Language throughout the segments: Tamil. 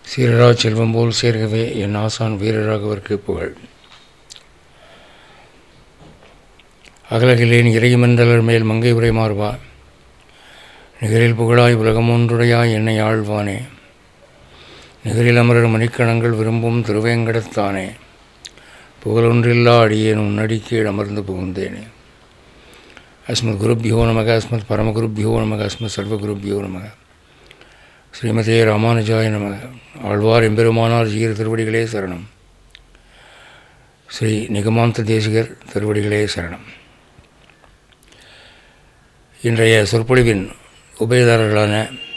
சீரரா செல்வம் போல் சேர்கவே என் ஆசான் வீரராகவர்க்கு புகழ். அகலகிலேன் இறையுமென்றலர் மேல் மங்கை உரை மாறுவா, நிகரில் புகழாய் உலகமொன்றுடையாய் என்னை ஆழ்வானே, நிகரில் அமரர் மணிக்கணங்கள் விரும்பும் திருவேங்கடத்தானே, புகழொன்றில்லா அடியேன் உன்னடிக்கீழ் அமர்ந்து புகுந்தேனே. அஸ்மத் குருப்யோ நமக, அஸ்மத் பரமகுருப்யோ நமக, அஸ்மத் சர்வகுருப்யோ நமக. ஸ்ரீமதே ராமானுஜாய நமக. ஆழ்வார் எம்பெருமானார் ஜீர் திருவடிகளே சரணம். ஸ்ரீ நிகமாந்த தேசிகர் திருவடிகளே சரணம். இன்றைய சொற்பொழிவின் உபயதாரர்களான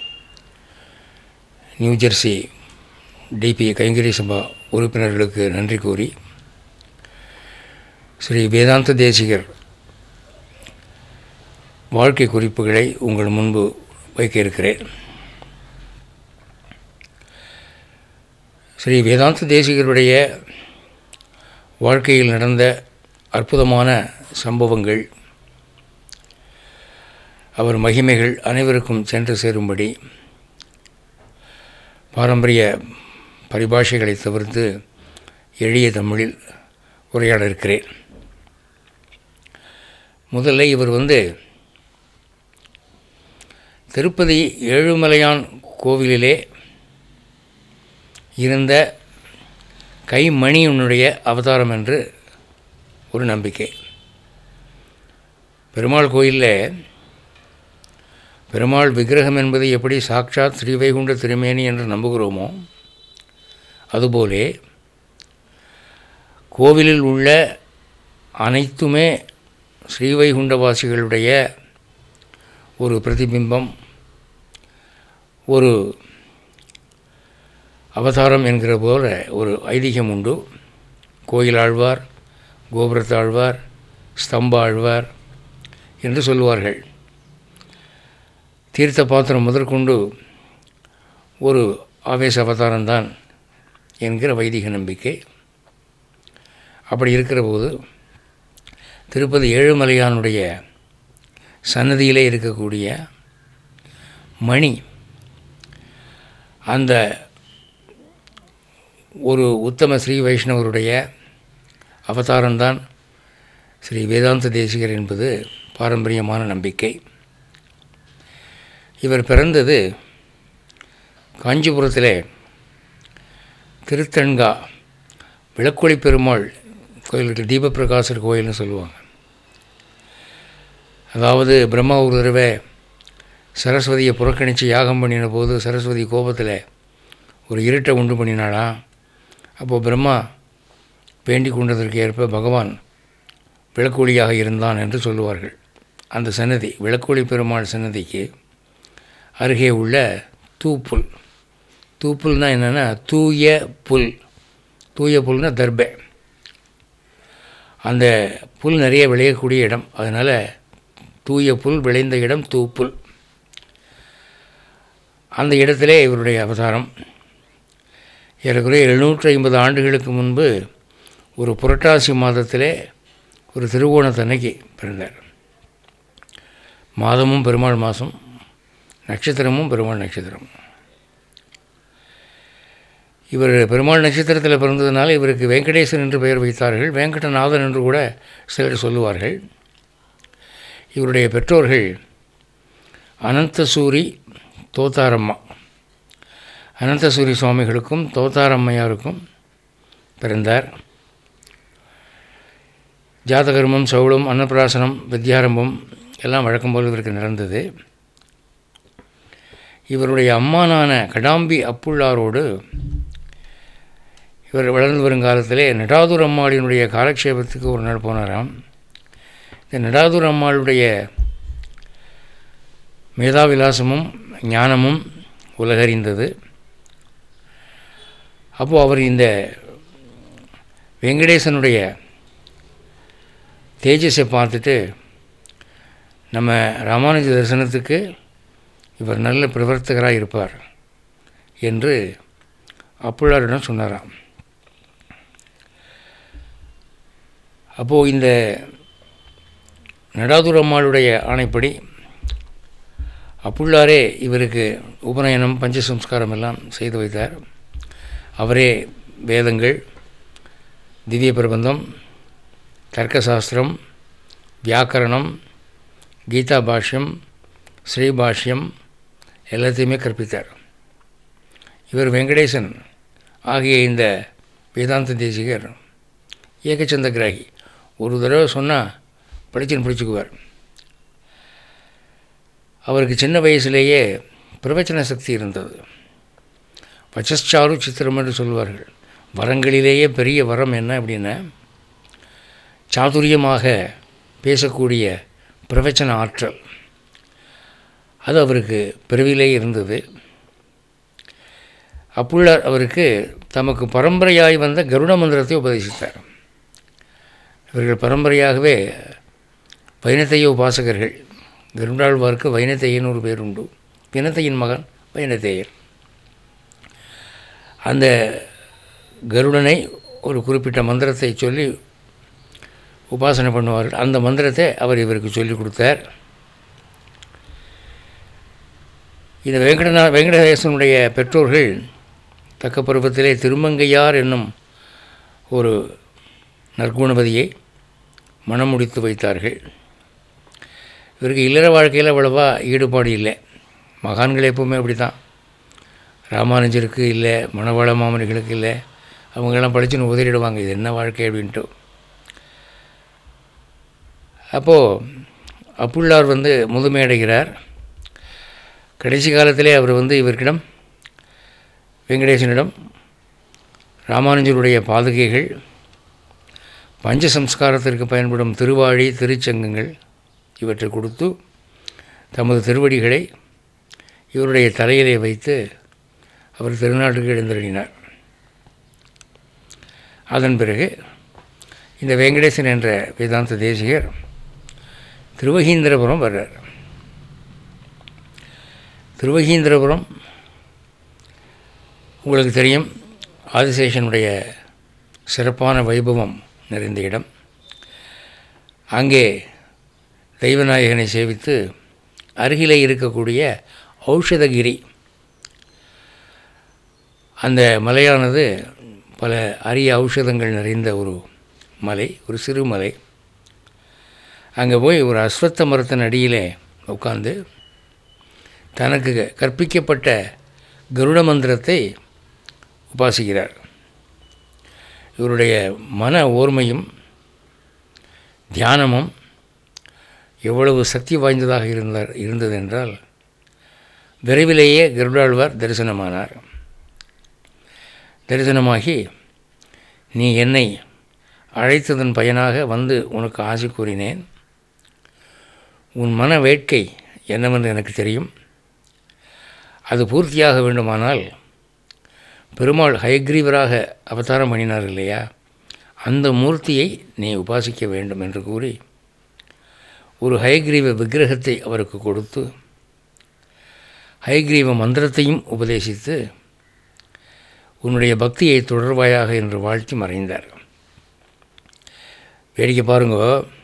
நியூஜெர்சி டிபி கைங்கரி சபா உறுப்பினர்களுக்கு நன்றி கூறி, ஸ்ரீ வேதாந்த தேசிகர் வாழ்க்கை குறிப்புகளை உங்கள் முன்பு வைக்க இருக்கிறேன். ஸ்ரீ வேதாந்த தேசிகருடைய வாழ்க்கையில் நடந்த அற்புதமான சம்பவங்கள், அவர் மகிமைகள் அனைவருக்கும் சென்று சேரும்படி பாரம்பரிய பரிபாஷைகளை தவிர்த்து எளிய தமிழில் உரையாட இருக்கிறேன். முதல்ல இவர் திருப்பதி ஏழுமலையான் கோவிலிலே இருந்த கைமணியினுடைய அவதாரம் என்று ஒரு நம்பிக்கை. பெருமாள் கோயிலில் பெருமாள் விக்கிரகம் என்பது எப்படி சாட்சாத் ஸ்ரீவைகுண்ட திருமேனி என்று நம்புகிறோமோ, அதுபோலே கோவிலில் உள்ள அனைத்துமே ஸ்ரீவைகுண்டவாசிகளுடைய ஒரு பிரதிபிம்பம், ஒரு அவதாரம் என்கிற போல ஒரு ஐதீகம் உண்டு. கோயில் ஆழ்வார், கோபுரத்தாழ்வார், ஸ்தம்ப ஆழ்வார் என்று சொல்லுவார்கள். தீர்த்த பாத்திரம் முதற்கொண்டு ஒரு ஆவேச அவதாரம்தான் என்கிற வைதிக நம்பிக்கை. அப்படி இருக்கிற போது திருப்பதி ஏழுமலையானுடைய சன்னதியிலே இருக்கக்கூடிய மணி, அந்த ஒரு உத்தம ஸ்ரீ வைஷ்ணவருடைய அவதாரம்தான் ஸ்ரீ வேதாந்த தேசிகர் என்பது பாரம்பரியமான நம்பிக்கை. இவர் பிறந்தது காஞ்சிபுரத்திலே திருத்தன்கா விளக்கொளி பெருமாள் கோயிலுக்கு, தீபப்பிரகாசர் கோயில்னு சொல்லுவாங்க. அதாவது பிரம்மா ஒரு தடவை சரஸ்வதியை புறக்கணித்து யாகம் பண்ணின போது சரஸ்வதி கோபத்தில் ஒரு இருட்டை உண்டு பண்ணினாலாம். அப்போது பிரம்மா வேண்டிக் கொண்டதற்கு ஏற்ப பகவான் விளக்கொளியாக இருந்தான் என்று சொல்லுவார்கள். அந்த சன்னதி, விளக்கொளி பெருமாள் சன்னதிக்கு அருகே உள்ள தூப்புல், தூப்புல்னால் என்னென்னா தூய புல், தூய புல்னால் தர்பை. அந்த புல் நிறைய விளையக்கூடிய இடம், அதனால் தூய புல் விளைந்த இடம் தூப்புல். அந்த இடத்திலே இவருடைய அவதாரம். ஏறக்குறைய 750 ஆண்டுகளுக்கு முன்பு ஒரு புரட்டாசி மாதத்திலே ஒரு திருவோணத்தன்னைக்கு பிறந்தார். மாதமும் பெருமாள் மாதம், நட்சத்திரமும் பெருமாள் நட்சத்திரம். இவர் பெருமாள் நட்சத்திரத்தில் பிறந்ததுனால இவருக்கு வெங்கடேசன் என்று பெயர் வைத்தார்கள். வெங்கடநாதன் என்று கூட சிலர் சொல்லுவார்கள். இவருடைய பெற்றோர்கள் அனந்தசூரி தோத்தாரம்மா, அனந்தசூரி சுவாமிகளுக்கும் தோத்தாரம்மையாருக்கும் பிறந்தார். ஜாதகர்மம், சௌளம், அன்னப்பிராசனம், வித்யாரம்பம் எல்லாம் வழக்கம் போல் இவருக்கு நடந்தது. இவருடைய அம்மானான கடாம்பி அப்புள்ளாரோடு இவர் வளர்ந்து வரும் காலத்திலே நடாதூர் அம்மாளினுடைய காலக்ஷேபத்துக்கு ஒரு நாள் போனாராம். இந்த நடாதூர் அம்மாளுடைய மேதாவிலாசமும் ஞானமும் உலகறிந்தது. அப்போது அவர் இந்த வெங்கடேசனுடைய தேஜஸை பார்த்துட்டு, நம்ம ராமானுஜ தரிசனத்துக்கு இவர் நல்ல பிரவர்த்தகராக இருப்பார் என்று அப்புள்ளாரிடம் சொன்னாராம். அப்போது இந்த நடாதூர் அம்மாளுடைய ஆணைப்படி அப்புள்ளாரே இவருக்கு உபநயனம், பஞ்சசம்ஸ்காரம் எல்லாம் செய்து வைத்தார். அவரே வேதங்கள், திவ்ய பிரபந்தம், தர்க்கசாஸ்திரம், வியாக்கரணம், கீதா பாஷ்யம், ஸ்ரீபாஷ்யம் எல்லாத்தையுமே கற்பித்தார். இவர் வெங்கடேசன் ஆகிய இந்த வேதாந்த தேசிகர் ஏகச்சந்த கிராகி. ஒரு தடவை சொன்னால் படிச்சுன்னு பிடிச்சிக்குவார். அவருக்கு சின்ன வயசுலேயே பிரவச்சன சக்தி இருந்தது. வச்சச்சாரு சித்திரம் என்று சொல்வார்கள். வரங்களிலேயே பெரிய வரம் என்ன அப்படின்னா, சாதுரியமாக பேசக்கூடிய பிரவச்சன ஆற்றல். அது அவருக்கு பிறவிலே இருந்தது. அப்புள்ளார் அவருக்கு தமக்கு பரம்பரையாய் வந்த கருட மந்திரத்தை உபதேசித்தார். இவர்கள் பரம்பரையாகவே வைனத்தைய உபாசகர்கள். கருடாழ்வாருக்கு வைனத்தையன் ஒரு பேர் உண்டு. பினத்தையின் மகன் வைனத்தேயர். அந்த கருடனை ஒரு குறிப்பிட்ட மந்திரத்தை சொல்லி உபாசனை பண்ணுவார்கள். அந்த மந்திரத்தை அவர் இவருக்கு சொல்லிக் கொடுத்தார். இந்த வெங்கடேசனுடைய பெற்றோர்கள் தக்க பருவத்திலே திருமங்கையார் என்னும் ஒரு நற்குணவதியை மனம் முடித்து வைத்தார்கள். இவருக்கு இல்லற வாழ்க்கையில் அவ்வளவா ஈடுபாடு இல்லை. மகான்கள் எப்பவுமே அப்படி தான். ராமானுஜருக்கு இல்லை, மணவாள மாமனிகளுக்கு இல்லை. அவங்கெல்லாம் படிச்சுன்னு உதறிடுவாங்க, இது என்ன வாழ்க்கை அப்படின்ட்டு. அப்போது அப்புள்ளார் முதுமையடைகிறார். கடைசி காலத்திலே அவர் இவர்களிடம், வெங்கடேசனிடம், ராமானுஜருடைய பாதுகைகள், பஞ்சசம்ஸ்காரத்திற்கு பயன்படும் திருவாழி, திருச்சங்கங்கள் இவற்றை கொடுத்து தமது திருவடிகளை இவருடைய தலையிலே வைத்து அவர் திருநாட்டுக்கு எழுந்தருளினார். அதன் பிறகு இந்த வெங்கடேசன் என்ற வேதாந்த தேசிகர் திருவகீந்திரபுரம் வர்றார். திருவகீந்திரபுரம் உங்களுக்கு தெரியும், ஆதிசேஷனுடைய சிறப்பான வைபவம் நிறைந்த இடம். அங்கே தெய்வநாயகனை சேவித்து அருகிலே இருக்கக்கூடிய ஔஷதகிரி, அந்த மலையானது பல அரிய ஔஷதங்கள் நிறைந்த ஒரு மலை, ஒரு சிறு மலை. அங்கே போய் ஒரு அஸ்வத்த மரத்தின் அடியிலே உட்கார்ந்து தனக்கு கற்பிக்கப்பட்ட கருட மந்திரத்தை உபாசிக்கிறார். இவருடைய மன ஓர்மையும் தியானமும் எவ்வளவு சக்தி வாய்ந்ததாக இருந்தது என்றால், விரைவிலேயே கருடாழ்வார் தரிசனமானார். தரிசனமாகி, நீ என்னை அழைத்ததன் பயனாக உனக்கு ஆசை கூறினேன். உன் மன வேட்கை என்னவென்று எனக்கு தெரியும். அது பூர்த்தியாக வேண்டுமானால் பெருமாள் ஹயக்ரீவராக அவதாரம் பண்ணினார் இல்லையா, அந்த மூர்த்தியை நீ உபாசிக்க வேண்டும் என்று கூறி ஒரு ஹயக்ரீவ விக்கிரகத்தை அவருக்கு கொடுத்து ஹயக்ரீவ மந்திரத்தையும் உபதேசித்து உன்னுடைய பக்தியை தொடர்வாயாக என்று வாழ்த்தி மறைந்தார். வேடிக்கை பாருங்க,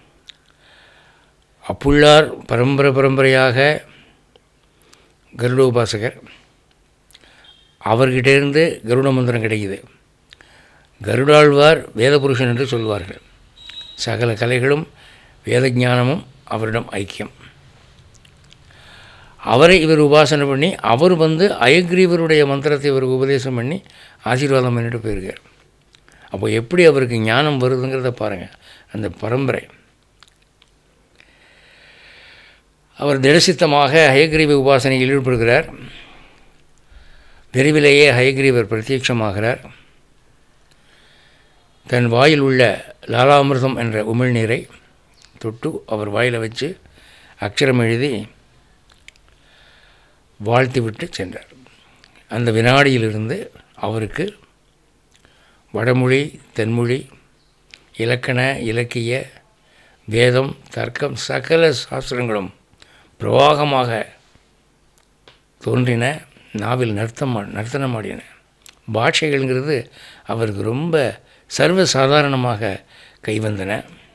அப்புள்ளார் பரம்பரையாக கருட உபாசகர். அவர்கிட்டேருந்து கருட மந்திரம் கிடைக்குது. கருடாழ்வார் வேதபுருஷன் என்று சொல்வார்கள். சகல கலைகளும் வேத ஞானமும் அவரிடம் ஐக்கியம். அவரை இவர் உபாசனை பண்ணி, அவர் அயக்ரீவருடைய மந்திரத்தை இவருக்கு உபதேசம் பண்ணி ஆசீர்வாதம் பண்ணிட்டு போயிருக்கார். அப்போ எப்படி அவருக்கு ஞானம் வருதுங்கிறத பாருங்கள். அந்த பரம்பரை. அவர் திடசித்தமாக ஹயக்ரீவ உபாசனையில் ஈடுபடுகிறார். விரைவிலேயே ஹயக்ரீவர் பிரத்யட்சமாகிறார். தன் வாயில் உள்ள லாலாமிர்தம் என்ற உமிழ்நீரை தொட்டு அவர் வாயில் வச்சு அக்ஷரம் எழுதி வாழ்த்திவிட்டு சென்றார். அந்த வினாடியிலிருந்து அவருக்கு வடமொழி, தென்மொழி, இலக்கண, இலக்கிய, வேதம், தர்க்கம், சகல சாஸ்திரங்களும் பிரவாகமாக தோன்றின. நாவில் நர்த்தனமாடின. பாஷைகள்ங்கிறது அவருக்கு ரொம்ப சர்வசாதாரணமாக கைவந்தன.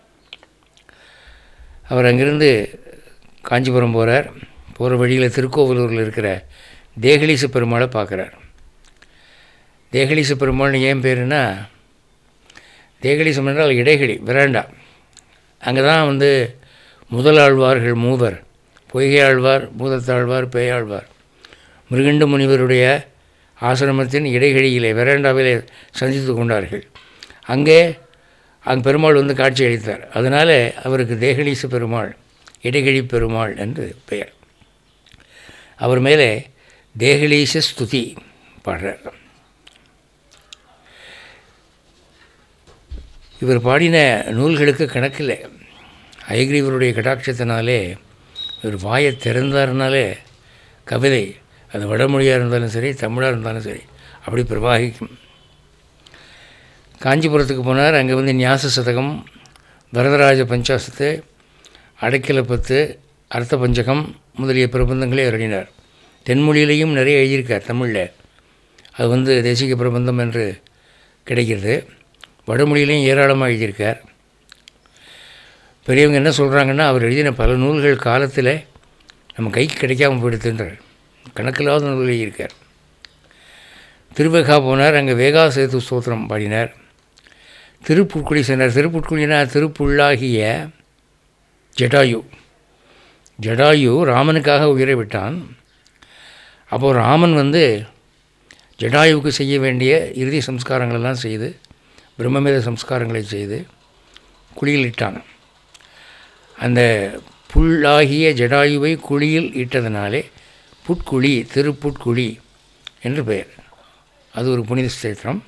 அவர் அங்கிருந்து காஞ்சிபுரம் போகிறார். போகிற வழியில் திருக்கோவிலூரில் இருக்கிற தேகலீச பெருமாளை பார்க்குறார். தேகலீச பெருமாள்னு ஏன் பேருன்னா, தேகலீசம் என்றால் இடைகளி, விராண்டா. அங்கே தான் முதலாழ்வார்கள் மூவர், பொய்கை ஆழ்வார், பூதத்தாழ்வார், பேயாழ்வார், மிருகண்ட முனிவருடைய ஆசிரமத்தின் இடைகளிலே வெராண்டாவிலே சந்தித்து கொண்டார்கள். அங்கே பெருமாள் காட்சி அளித்தார். அதனால் அவருக்கு தேகலீச பெருமாள், இடைகளி பெருமாள் என்று பெயர். அவர் மேலே தேகலீச ஸ்துதி பாடுறார். இவர் பாடின நூல்களுக்கு கணக்கில்லை. ஹயக்ரீவருடைய கடாட்சத்தினாலே இவர் வாயை திறந்தார்னாலே கவிதை, அது வடமொழியாக இருந்தாலும் சரி, தமிழாக இருந்தாலும் சரி, அப்படி பிரவாகிக்கும். காஞ்சிபுரத்துக்கு போனார். அங்கே ஞாச சதகம், வரதராஜ பஞ்சாசத்து, அடைக்கலப்பத்து, அர்த்த பஞ்சகம் முதலிய பிரபந்தங்களே எழுதினார். தென்மொழியிலையும் நிறைய எழுதியிருக்கார். தமிழில் அது தேசிக பிரபந்தம் என்று கிடைக்கிறது. வடமொழியிலையும் ஏராளமாக எழுதியிருக்கார். பெரியவங்க என்ன சொல்கிறாங்கன்னா, அவர் எழுதின பல நூல்கள் காலத்தில் நம்ம கைக்கு கிடைக்காமல் போயிடுத்துன்றார். கணக்கில்லாத நூல்கள் எழுதியிருக்கார். திருவேகா போனார். அங்கே வேகா சேது ஸ்தோத்திரம் பாடினார். திருப்புட்குழி சென்றார். திருப்புட்குழினா திருப்புள்ளாகிய ஜடாயு. ஜடாயு ராமனுக்காக உயிரை விட்டான். அப்போது ராமன் ஜடாயுவுக்கு செய்ய வேண்டிய இறுதி சம்ஸ்காரங்களெல்லாம் செய்து, பிரம்மமேத சம்ஸ்காரங்களை செய்து குழியில் இட்டான். அந்த புல்லாகிய ஜடாயுவை குழியில் இட்டதனாலே புட்குழி, திருப்புட்குழி என்று பெயர். அது ஒரு புனித ஸ்தேத்திரம்.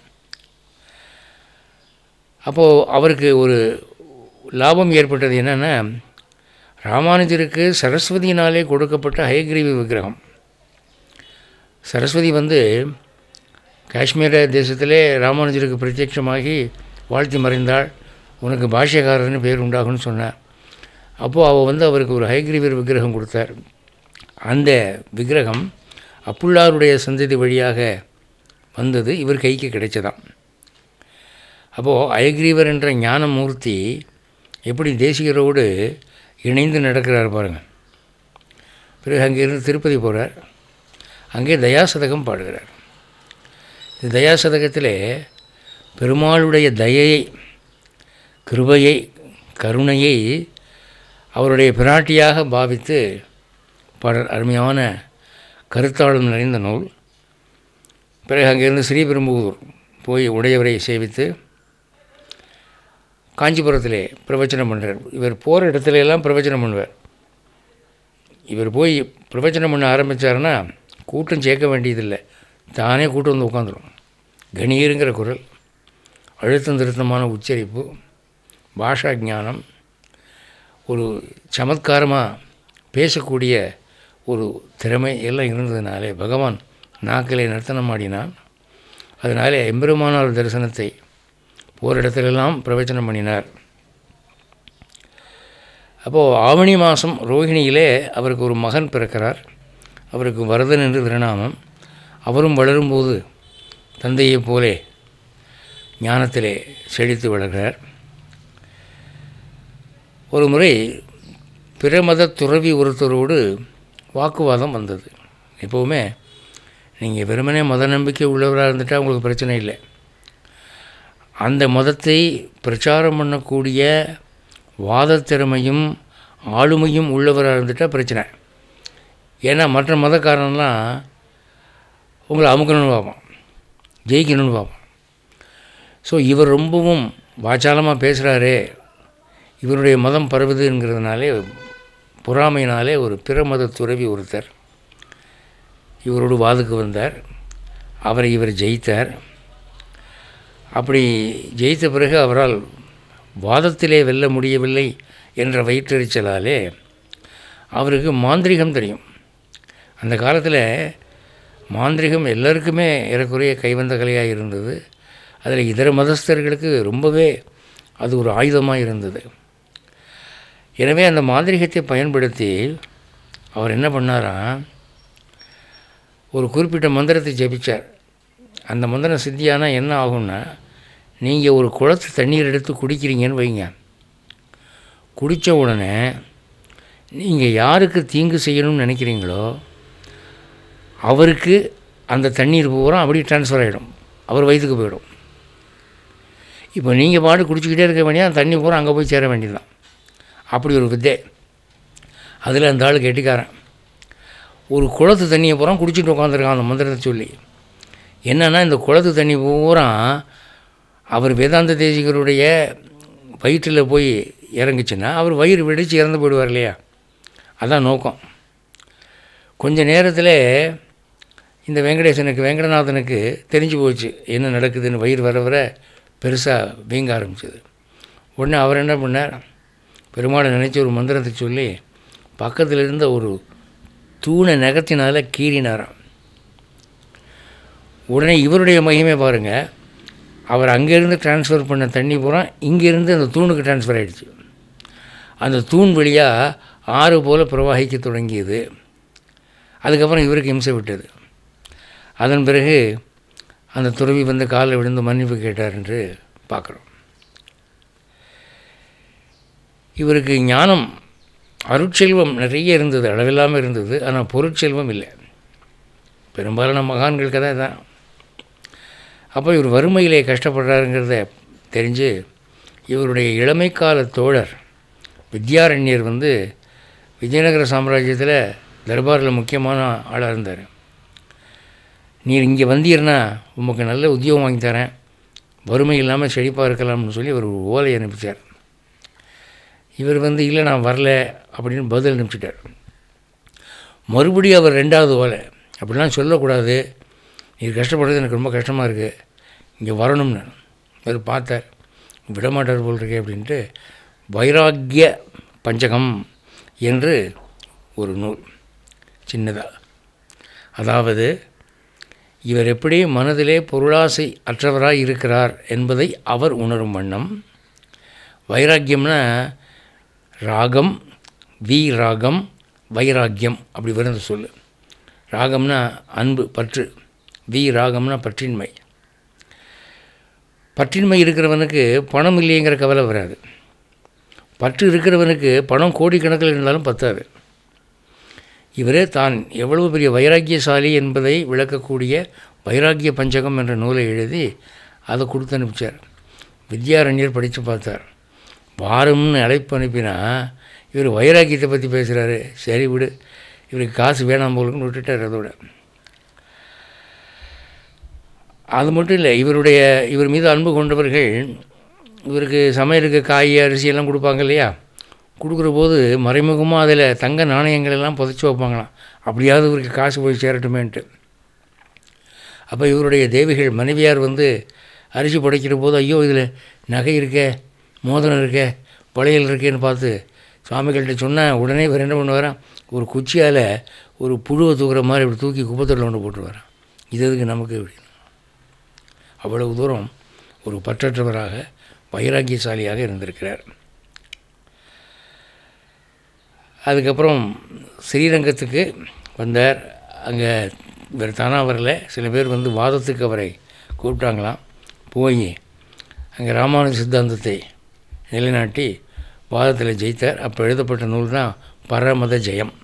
அப்போது அவருக்கு ஒரு லாபம் ஏற்பட்டது. என்னென்னா, ராமானுஜருக்கு சரஸ்வதியினாலே கொடுக்கப்பட்ட ஹயக்ரீவ விக்கிரகம். சரஸ்வதி காஷ்மீர தேசத்திலே ராமானுஜருக்கு பிரத்யட்சமாகி வாழ்த்தி மறைந்தாள். உனக்கு பாஷ்யக்காரர்னு பேர் உண்டாகும்னு சொன்னார். அப்போது அவள் அவருக்கு ஒரு ஹயக்ரீவர் விக்கிரகம் கொடுத்தார். அந்த விக்கிரகம் அப்புள்ளாருடைய சந்ததி வழியாக வந்தது, இவர் கைக்கு கிடைச்சதான். அப்போது ஹயக்ரீவர் என்ற ஞானமூர்த்தி எப்படி தேசிகரோடு இணைந்து நடக்கிறார் பாருங்கள். பிறகு அங்கேருந்து திருப்பதி போகிறார். அங்கே தயாசதகம் பாடுகிறார். இந்த தயாசதகத்திலே பெருமாளுடைய தயையை, கிருபையை, கருணையை அவருடைய பிராட்டியாக பாவித்து அருமையான கருத்தாளம் நிறைந்த நூல். பிறகு அங்கேருந்து ஸ்ரீபெரும்புதூர் போய் உடையவரை சேவித்து காஞ்சிபுரத்திலே பிரவச்சனம் பண்ணுறார். இவர் போகிற இடத்துல எல்லாம் பிரவச்சனம் பண்ணுவார். இவர் போய் பிரவச்சனம் பண்ண ஆரம்பித்தார்னா கூட்டம் சேர்க்க வேண்டியதில்லை, தானே கூட்டம் உட்காந்துரும். கணீருங்கிற குரல், அழுத்தம் திருத்தமான உச்சரிப்பு, பாஷா ஞானம், ஒரு சமத்காரமாக பேசக்கூடிய ஒரு திறமை எல்லாம் இருந்ததுனாலே பகவான் நாக்கிலே நர்த்தனம் ஆடினான். அதனாலே எம்பெருமானார் தரிசனத்தை ஒரு இடத்துலெல்லாம் பிரவச்சனம் பண்ணினார். அப்போது ஆவணி மாதம் ரோஹிணியிலே அவருக்கு ஒரு மகன் பிறக்கிறார். அவருக்கு வரதன் என்று திருநாமம். அவரும் வளரும்போது தந்தையைப் போலே ஞானத்திலே செழித்து வளர்கிறார். ஒரு முறை பிற மத துறவி ஒருத்தரோடு வாக்குவாதம் வந்தது. எப்போவுமே நீங்கள் வெறுமனே மத நம்பிக்கை உள்ளவராக இருந்துட்டால் உங்களுக்கு பிரச்சனை இல்லை. அந்த மதத்தை பிரச்சாரம் பண்ணக்கூடிய வாதத்திறமையும் ஆளுமையும் உள்ளவராக இருந்துட்டால் பிரச்சனை. ஏன்னா மற்ற மதக்காரன்லாம் உங்களை அமுக்கணும்னு பார்ப்பான், ஜெயிக்கணும்னு பார்ப்பான். ஸோ இவர் ரொம்பவும் வாச்சாலமாக பேசுகிறாரே, இவருடைய மதம் பரவுதுங்கிறதுனாலே, பொறாமையினாலே ஒரு பிற மத துறவி ஒருத்தர் இவரோடு வாதுக்கு வந்தார். அவரை இவர் ஜெயித்தார். அப்படி ஜெயித்த பிறகு அவரால் வாதத்திலே வெல்ல முடியவில்லை என்ற வயிற்றெரிச்சலாலே அவருக்கு மாந்திரிகம் தெரியும். அந்த காலத்தில் மாந்திரிகம் எல்லாருக்குமே ஏறக்குறைய கைவந்த கலையாக இருந்தது. அதில் இதர மதஸ்தர்களுக்கு ரொம்பவே அது ஒரு ஆயுதமாக இருந்தது. எனவே அந்த மாந்திரிகத்தை பயன்படுத்தி அவர் என்ன பண்ணாராம், ஒரு குறிப்பிட்ட மந்திரத்தை ஜபித்தார். அந்த மந்திரம் சித்தியானால் என்ன ஆகும்னா, நீங்கள் ஒரு குளத்து தண்ணீர் எடுத்து குடிக்கிறீங்கன்னு வைங்க. குடித்த உடனே நீங்கள் யாருக்கு தீங்கு செய்யணும்னு நினைக்கிறீங்களோ அவருக்கு அந்த தண்ணீர் பூரா அப்படியே ட்ரான்ஸ்ஃபர் ஆகிடும். அவர் வயிற்றுக்கு போயிடும். இப்போ நீங்கள் பாட்டு குடிச்சிக்கிட்டே இருக்க வேண்டிய அந்த தண்ணி பூரா அங்கே போய் சேர வேண்டியது தான். அப்படி ஒரு வித்தை. அதில் அந்த ஆள் கெட்டிக்காரன். ஒரு குளத்து தண்ணியை பூரா குடிச்சிட்டு உட்காந்துருக்கான் அந்த மந்திரத்தை சொல்லி. என்னென்னா இந்த குளத்து தண்ணி பூரா அவர் வேதாந்த தேசிகருடைய வயிற்றில் போய் இறங்குச்சுன்னா அவர் வயிறு வெடித்து இறந்து போயிடுவார் இல்லையா? அதான் நோக்கம். கொஞ்ச நேரத்தில் இந்த வெங்கடநாதனுக்கு தெரிஞ்சு போச்சு என்ன நடக்குதுன்னு. வயிறு வர வர பெருசாக வீங்க ஆரம்பிச்சது. உடனே அவர் என்ன பண்ணார், பெருமாளை நினச்சி ஒரு மந்திரத்தை சொல்லி பக்கத்தில் இருந்த ஒரு தூணை நகத்தினால கீறினாராம். உடனே இவருடைய மகிமை பாருங்கள், அவர் அங்கேருந்து டிரான்ஸ்ஃபர் பண்ண தண்ணி பூரா இங்கேருந்து அந்த தூணுக்கு டிரான்ஸ்ஃபர் ஆகிடுச்சு. அந்த தூண் வழியாக ஆறு போல் பிரவாகிக்க தொடங்கியது. அதுக்கப்புறம் இவருக்கு இம்சை விட்டது. அதன் பிறகு அந்த துறவி வந்து காலில் விழுந்து மன்னிப்பு கேட்டார் என்று பார்க்குறோம். இவருக்கு ஞானம் அருட்செல்வம் நிறைய இருந்தது, அளவில்லாமல் இருந்தது. ஆனால் பொருட்செல்வம் இல்லை. பெரும்பாலான மகான்கள் கதை தான். அப்போ இவர் வறுமையிலே கஷ்டப்படுறாருங்கிறத தெரிஞ்சு இவருடைய இளமைக்கால தோழர் வித்யாரண்யர் வந்து விஜயநகர சாம்ராஜ்யத்தில் தர்பாரில் முக்கியமான ஆளாக இருந்தார். நீர் இங்கே வந்தீர்னா உமக்கு நல்ல உத்தியோகம் வாங்கி தரேன், வறுமை இல்லாமல் செழிப்பாக இருக்கலாம்னு சொல்லி ஒரு ஓலை அனுப்பிச்சார். இவர் வந்து இல்லை நான் வரல அப்படின்னு பதில் அனுப்பிச்சிட்டார். மறுபடியும் அவர் ரெண்டாவது ஓலை, அப்படிலாம் சொல்லக்கூடாது, நீர் கஷ்டப்படுறது எனக்கு ரொம்ப கஷ்டமாக இருக்குது, இங்கே வரணும்னு. அவர் பார்த்தார், விடமாட்டார் போல் இருக்கே அப்படின்ட்டு வைராக்கிய பஞ்சகம் என்று ஒரு நூல் சின்னதாக. அதாவது இவர் எப்படி மனதிலே பொருளாசை அற்றவராக இருக்கிறார் என்பதை அவர் உணரும் வண்ணம். வைராக்கியம்னா ராகம், ராகம், வைராக்கியம் அப்படி வருது சொல்லு. ராகம்னா அன்பு பற்று, ராகம்னா பற்றின்மை. பற்றின்மை இருக்கிறவனுக்கு பணம் இல்லைங்கிற கவலை வராது. பற்று இருக்கிறவனுக்கு பணம் கோடிக்கணக்கில் இருந்தாலும் பத்தாது. இவரே தான் எவ்வளவு பெரிய வைராக்கியசாலி என்பதை விளக்கக்கூடிய வைராக்கிய பஞ்சகம் என்ற நூலை எழுதி அதை கொடுத்து அனுப்பிச்சார். வித்யாரண்யர் படித்து பார்த்தார். வாரம்னு அழைப்பு அனுப்பினா இவர் வைராக்கியத்தை பற்றி பேசுகிறாரு, சரி விடு, இவருக்கு காசு வேணாம் போலுக்குன்னு விட்டுட்டார். அதோட அது மட்டும் இல்லை, இவர் மீது அன்பு கொண்டவர்கள் இவருக்கு சமையலுக்கு காய் அரிசியெல்லாம் கொடுப்பாங்க இல்லையா? கொடுக்குற போது மறைமுகமாக அதில் தங்க நாணயங்கள் எல்லாம் புதைச்சி வைப்பாங்களாம், அப்படியாவது இவருக்கு காசு போய் சேரட்டுமேன்ட்டு. அப்போ இவருடைய தேவிகள் மனைவியார் வந்து அரிசி புடைக்கிற போது ஐயோ இதில் நகை இருக்கே, மோதிரம் இருக்கே, பழையல் இருக்கேன்னு பார்த்து சுவாமிகள்கிட்ட சொன்னால் உடனே இவர் என்ன பண்ணுவாராம், ஒரு குச்சியால் ஒரு புழுவை தூக்குற மாதிரி இப்படி தூக்கி குப்பத்தொட்டில் ஒன்று போட்டுருவாராம். இது எதுக்கு நமக்கு அப்படின்னு. அவ்வளவு தூரம் ஒரு பற்றற்றவராக வைராக்கியசாலியாக இருந்திருக்கிறார். அதுக்கப்புறம் ஸ்ரீரங்கத்துக்கு வந்தார். அங்கே இவர் தானாக வரல, சில பேர் வந்து வாதத்துக்கு அவரை கூப்பிட்டாங்களாம். போய் அங்கே ராமானுஜ சித்தாந்தத்தை நிலைநாட்டி வாதத்தில் ஜெயித்தார். அப்போ எழுதப்பட்ட நூல் தான் பரமத ஜெயம்.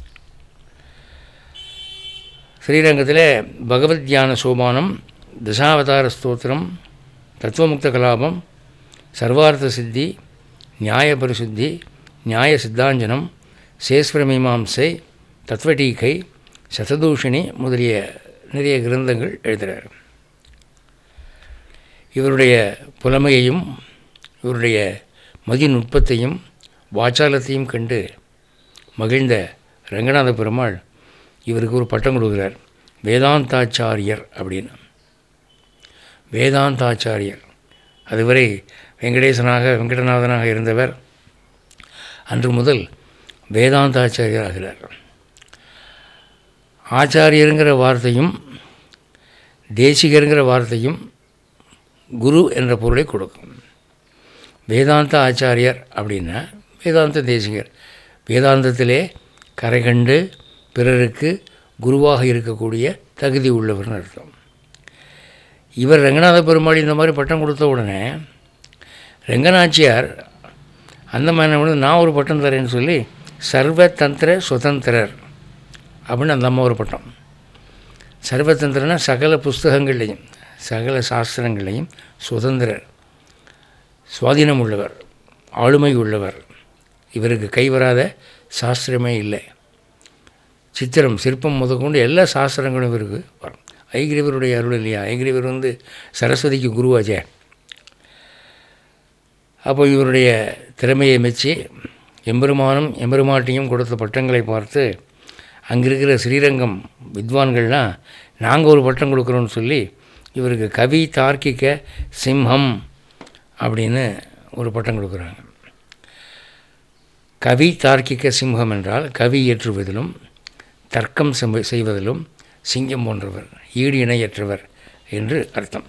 ஸ்ரீரங்கத்தில் பகவத் தியான சோபானம், தசாவதார ஸ்தோத்திரம், தத்துவமுக்த கலாபம், சர்வார்த்த சித்தி, நியாய பரிசுத்தி, நியாய சித்தாஞ்சனம், சேஸ்வரமீமாம்சை, தத்வடீகை, சததூஷணி முதலிய நிறைய கிரந்தங்கள் எழுதுகிறார். இவருடைய புலமையையும் இவருடைய மதிநுட்பத்தையும் வாச்சாலத்தையும் கண்டு மகிழ்ந்த ரங்கநாத பெருமாள் இவருக்கு ஒரு பட்டம் கொடுக்குறார், வேதாந்தாச்சாரியர் அப்படின்னு. வேதாந்தாச்சாரியர், அதுவரை வெங்கடநாதனாக இருந்தவர் அன்று முதல் வேதாந்தாச்சாரியர் ஆகிறார். ஆச்சாரியருங்கிற வார்த்தையும் தேசிகருங்கிற வார்த்தையும் குரு என்ற பொருளை கொடுக்கும். வேதாந்த ஆச்சாரியர் அப்படின்னா வேதாந்த தேசிகர், வேதாந்தத்திலே கரை கண்டு பிறருக்கு குருவாக இருக்கக்கூடிய தகுதி உள்ளவர்னு அர்த்தம். இவர் ரங்கநாத பெருமாள் இந்த மாதிரி பட்டம் கொடுத்த உடனே ரங்கநாச்சியார் அந்த மாதிரி நான் ஒரு பட்டம் தரேன்னு சொல்லி சர்வதந்திர சுதந்திரர் அப்படின்னு அந்த அம்மா ஒரு பட்டம். சர்வதந்திரனா சகல புஸ்தகங்கள்லையும், சகல சாஸ்திரங்களையும் சுதந்திரர், சுவாதீனம் உள்ளவர், ஆளுமை உள்ளவர். இவருக்கு கைவராத சாஸ்திரமே இல்லை. சித்திரம், சிற்பம் முதற்கொண்டு எல்லா சாஸ்திரங்களும் இவருக்கு வரும். ஐகிரிவருடைய அருள் இல்லையா? ஐகிரிவர் சரஸ்வதிக்கு குருவாச்சே. அப்போ இவருடைய திறமையை மெச்சி எம்பெருமானும் எம்பெருமாட்டியும் கொடுத்த பட்டங்களை பார்த்து அங்கே இருக்கிற ஸ்ரீரங்கம் வித்வான்கள்லாம் நாங்கள் ஒரு பட்டம் கொடுக்குறோன்னு சொல்லி இவருக்கு கவி தார்க்கிக சிம்ஹம் அப்படின்னு ஒரு பட்டம் கொடுக்குறாங்க. கவி தார்க்கிக சிம்ஹம் என்றால் கவி இயற்றுவதிலும் தர்க்கம் செய்வதிலும் சிங்கம் போன்றவர், ஈடு இணையற்றவர் என்று அர்த்தம்.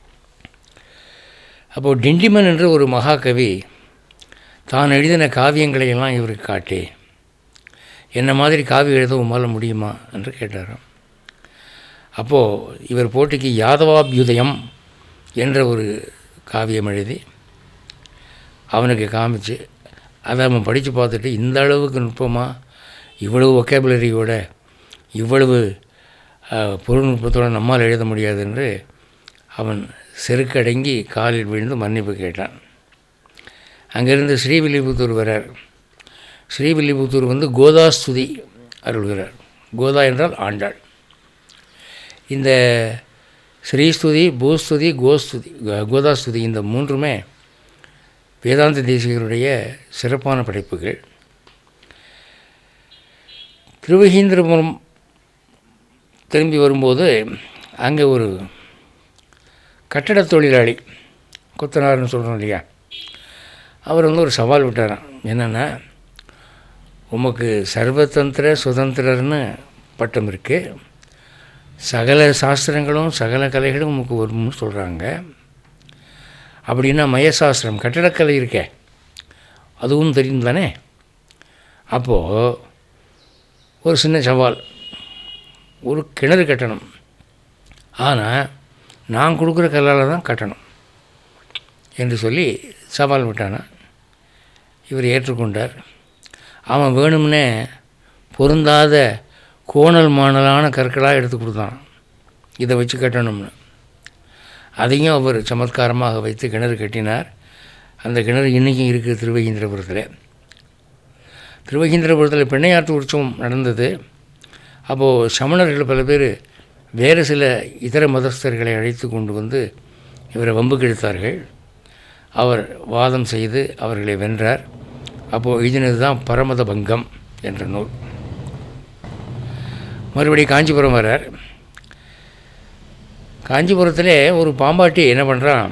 அப்போது டிண்டிமன் என்ற ஒரு மகாகவி தான் எழுதின காவியங்களையெல்லாம் இவருக்கு காட்டி, என்ன மாதிரி காவியம் எழுத உம்மால் முடியுமா என்று கேட்டாராம். அப்போது இவர் போட்டிக்கு யாதவாபியுதயம் என்ற ஒரு காவியம் எழுதி அவனுக்கு காமிச்சு அதை அவன் படித்து பார்த்துட்டு, இந்த அளவுக்கு நுட்பமாக, இவ்வளவு ஒகேபுலரியோட, இவ்வளவு பொருள்நுட்பத்தோடு நம்மால் எழுத முடியாது என்று அவன் செருக்கடங்கி காலில் விழுந்து மன்னிப்பு கேட்டான். அங்கேருந்து ஸ்ரீவில்லிபுத்தூர் வரார். ஸ்ரீவில்லிபுத்தூர் கோதாஸ்துதி அருள்கிறார். கோதா என்றால் ஆண்டாள். இந்த ஸ்ரீஸ்துதி, பூஸ்துதி, கோதாஸ்துதி இந்த மூன்றுமே வேதாந்த தேசிகருடைய சிறப்பான படைப்புகள். திருவகீந்திரபுரம் திரும்பி வரும்போது அங்கே ஒரு கட்டடத் தொழிலாளி, கொத்தனார்னு சொல்கிறோம் இல்லையா, அவர் ஒரு சவால் விட்டாராம். என்னென்னா, உமக்கு சர்வதந்திர சுதந்திரர்னு பட்டம் இருக்குது, சகல சாஸ்திரங்களும் சகல கலைகளும் உமக்கு வரும்னு சொல்கிறாங்க. அப்படின்னா மயசாஸ்திரம், கட்டடக்கலை இருக்கே, அதுவும் தெரியும் தானே. அப்போது ஒரு சின்ன சவால், ஒரு கிணறு கட்டணும், ஆனால் நான் கொடுக்குற கல்லால் தான் கட்டணும் என்று சொல்லி சவால் விட்டானா. இவர் ஏற்றுக்கொண்டார். அவன் வேணும்னே பொருந்தாத கோணல் மாணலான கற்களாக எடுத்து கொடுத்தான், இதை வச்சு கட்டணும்னு. அதையும் அவர் சமத்காரமாக வைத்து கிணறு கட்டினார். அந்த கிணறு இன்றைக்கும் இருக்குது திருவகீந்திரபுரத்தில். திருவகீந்திரபுரத்தில் பெண்ணையாற்று உற்சவம் நடந்தது. அப்போது சமணர்கள் பல பேர் வேறு சில இதர மதஸ்தர்களை அழைத்து கொண்டு இவரை வம்புக்கு இழுத்தார்கள். அவர் வாதம் செய்து அவர்களை வென்றார். அப்போது எழுதினது தான் பரமத பங்கம் என்ற நூல். மறுபடியும் காஞ்சிபுரம் வர்றார். காஞ்சிபுரத்தில் ஒரு பாம்பாட்டி என்ன பண்ணுறான்,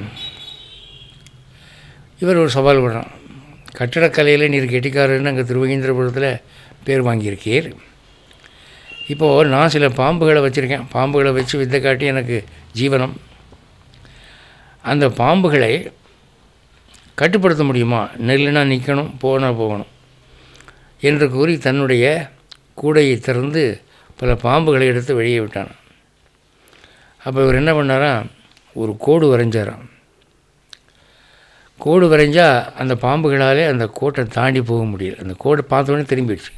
இவர் ஒரு சவால் விடுறான். கட்டடக்கலையில் நீர் கெட்டிக்காரன்னு அங்கே திருவகீந்திரபுரத்தில் பேர் வாங்கியிருக்கீர். இப்போது நான் சில பாம்புகளை வச்சுருக்கேன், பாம்புகளை வச்சு வித்தை காட்டி எனக்கு ஜீவனம். அந்த பாம்புகளை கட்டுப்படுத்த முடியுமா? நெல்லுனா நிற்கணும், போனால் போகணும் என்று கூறி தன்னுடைய கூடையை திறந்து பல பாம்புகளை எடுத்து வெளியே விட்டான். அப்போ இவர் என்ன பண்ணாராம், ஒரு கோடு வரைஞ்சாராம். கோடு வரைஞ்சால் அந்த பாம்புகளாலே அந்த கோட்டை தாண்டி போக முடியல. அந்த கோடை பார்த்தோன்னே திரும்பிடுச்சு.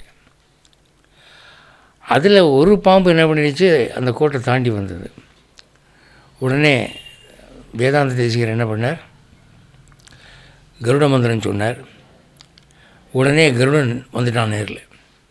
அதில் ஒரு பாம்பு என்ன பண்ணிடுச்சு, அந்த கோட்டை தாண்டி வந்தது. உடனே வேதாந்த தேசிகர் என்ன பண்ணார், கருட மந்திரம் சொன்னார். உடனே கருடன் வந்துட்டான் நேரில்.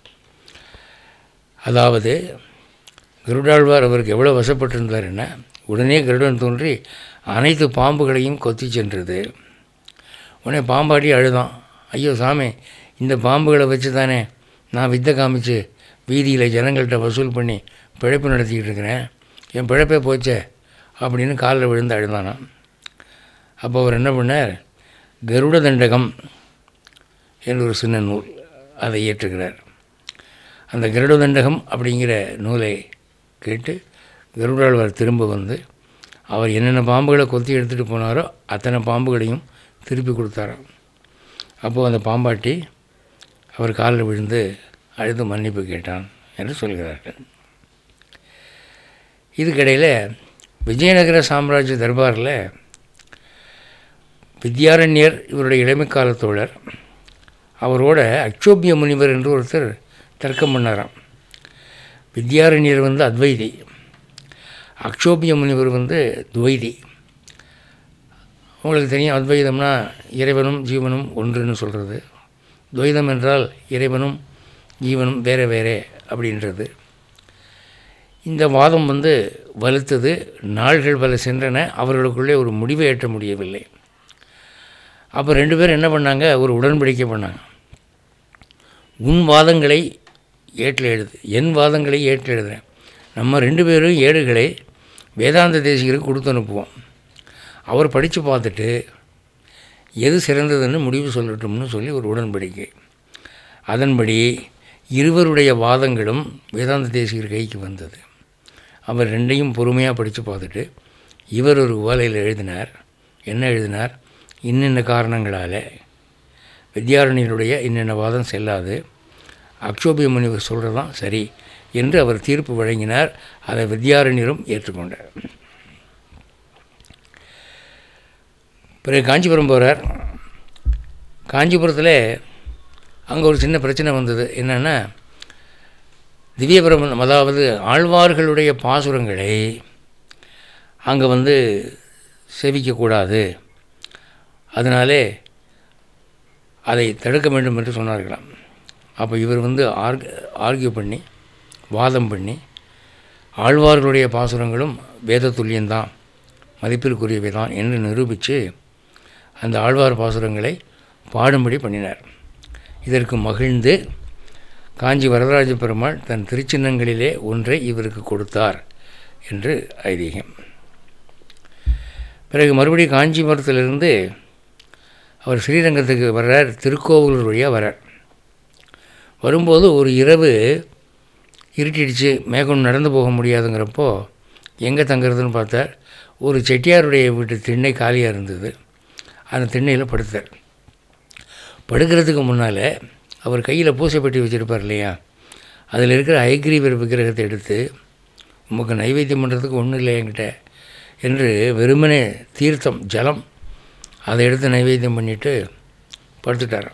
அதாவது கருடாழ்வார் அவருக்கு எவ்வளோ வசப்பட்டிருந்தாருன்னா, உடனே கருடன் தோன்றி அனைத்து பாம்புகளையும் கொத்தி சென்றது. உடனே பாம்பாடி அழுதான், ஐயோ சாமி, இந்த பாம்புகளை வச்சு தானே நான் வித்தை காமிச்சு வீதியில் ஜனங்கள்கிட்ட வசூல் பண்ணி பிழைப்பு நடத்திக்கிட்டு இருக்கிறேன், என் பிழைப்பே போச்சே அப்படின்னு காலில் விழுந்து அழுதானான். அப்போ அவர் என்ன பண்ணார், கருட தண்டகம் என்ற ஒரு சின்ன நூல் அதை இயற்றுகிறார். அந்த கருட தண்டகம் அப்படிங்கிற நூலை கேட்டு கருடாழ்வார் திரும்ப அவர் என்னென்ன பாம்புகளை கொத்தி எடுத்துகிட்டு போனாரோ அத்தனை பாம்புகளையும் திருப்பி கொடுத்தாராம். அப்போது அந்த பாம்பாட்டி அவர் காலில் விழுந்து அழுது மன்னிப்பு கேட்டான் என்று சொல்கிறார்கள். இதுக்கிடையில் விஜயநகர சாம்ராஜ்ய தர்பாரில் வித்யாரண்யர் இவருடைய இளமைக்கால தோழர், அவரோட அக்ஷோபிய முனிவர் என்று ஒருத்தர் தர்க்கம் பண்ணாராம். வித்யாரண்யர் அத்வைதி, அக்ஷோபிய முனிவர் துவைதி. உங்களுக்கு தெரியும், அத்வைதம்னா இறைவனும் ஜீவனும் ஒன்றுன்னு சொல்கிறது. துவைதம் என்றால் இறைவனும் ஜீவனும் வேறு வேறே அப்படின்றது. இந்த வாதம் வலுத்தது. நாள்கள் பல சென்றன. அவர்களுக்குள்ளே ஒரு முடிவை எட்ட முடியவில்லை. அப்போ 2 பேரும் என்ன பண்ணாங்க, ஒரு உடன்படிக்கை பண்ணாங்க. உன் வாதங்களை ஏட்டில் எழுது, என் வாதங்களை ஏட்டில் எழுதுறேன். நம்ம 2 பேரும் ஏடுகளை வேதாந்த தேசிகருக்கு கொடுத்து அனுப்புவோம். அவர் படித்து பார்த்துட்டு எது சிறந்ததுன்னு முடிவு சொல்லட்டும்னு சொல்லி ஒரு உடன்படிக்கை. அதன்படி இருவருடைய வாதங்களும் வேதாந்த தேசிகர் கைக்கு வந்தது. அவர் 2ஐயும் பொறுமையாக படித்து பார்த்துட்டு இவர் ஒரு ஓலையில் எழுதினார். என்ன எழுதினார்? இன்னென்ன காரணங்களால் வித்யாரண்யருடைய இன்னென்ன வாதம் செல்லாது, அக்ஷோபிய முனிவர் சொல்கிறதான் சரி என்று அவர் தீர்ப்பு வழங்கினார். அதை வித்யாரண்யரும் ஏற்றுக்கொண்டார். பிறகு காஞ்சிபுரம் போகிறார். காஞ்சிபுரத்தில் அங்கே ஒரு சின்ன பிரச்சனை வந்தது. என்னென்னா, திவ்யபிரபந்தம், அதாவது ஆழ்வார்களுடைய பாசுரங்களை அங்கே செவிக்கக்கூடாது, அதனாலே அதை தடுக்க வேண்டும் என்று சொன்னார்களாம். அப்போ இவர் ஆர்கியூ பண்ணி வாதம் பண்ணி ஆழ்வார்களுடைய பாசுரங்களும் வேத துல்லியந்தான், மதிப்பிற்குரியவை தான் என்று நிரூபித்து அந்த ஆழ்வார் பாசுரங்களை பாடும்படி பண்ணினார். இதற்கு மகிழ்ந்து காஞ்சி வரதராஜ பெருமாள் தன் திருச்சின்னங்களிலே ஒன்றை இவருக்கு கொடுத்தார் என்று ஐதீகம். பிறகு மறுபடியும் காஞ்சிபுரத்திலிருந்து அவர் ஸ்ரீரங்கத்துக்கு வர்றார். திருக்கோவிலூர் வழியாக வர்றார். வரும்போது ஒரு இரவு இருட்டிடுச்சு, மேற்கொண்டு நடந்து போக முடியாதுங்கிறப்போ எங்கே தங்குறதுன்னு பார்த்தார். ஒரு செட்டியாருடைய வீட்டு திண்ணை காலியாக இருந்தது. அந்த திண்ணையில் படுத்தார். படுக்கிறதுக்கு முன்னால் அவர் கையில் பூசைப்பட்டி வச்சுருப்பார் இல்லையா, அதில் இருக்கிற ஹயக்ரீவர் விக்கிரகத்தை எடுத்து, உமக்கு நைவேத்தியம் பண்ணுறதுக்கு ஒன்றும் இல்லை என்கிட்ட என்று வெறுமனே தீர்த்தம் ஜலம் அதை எடுத்து நைவேத்தியம் பண்ணிவிட்டு படுத்துட்டார்.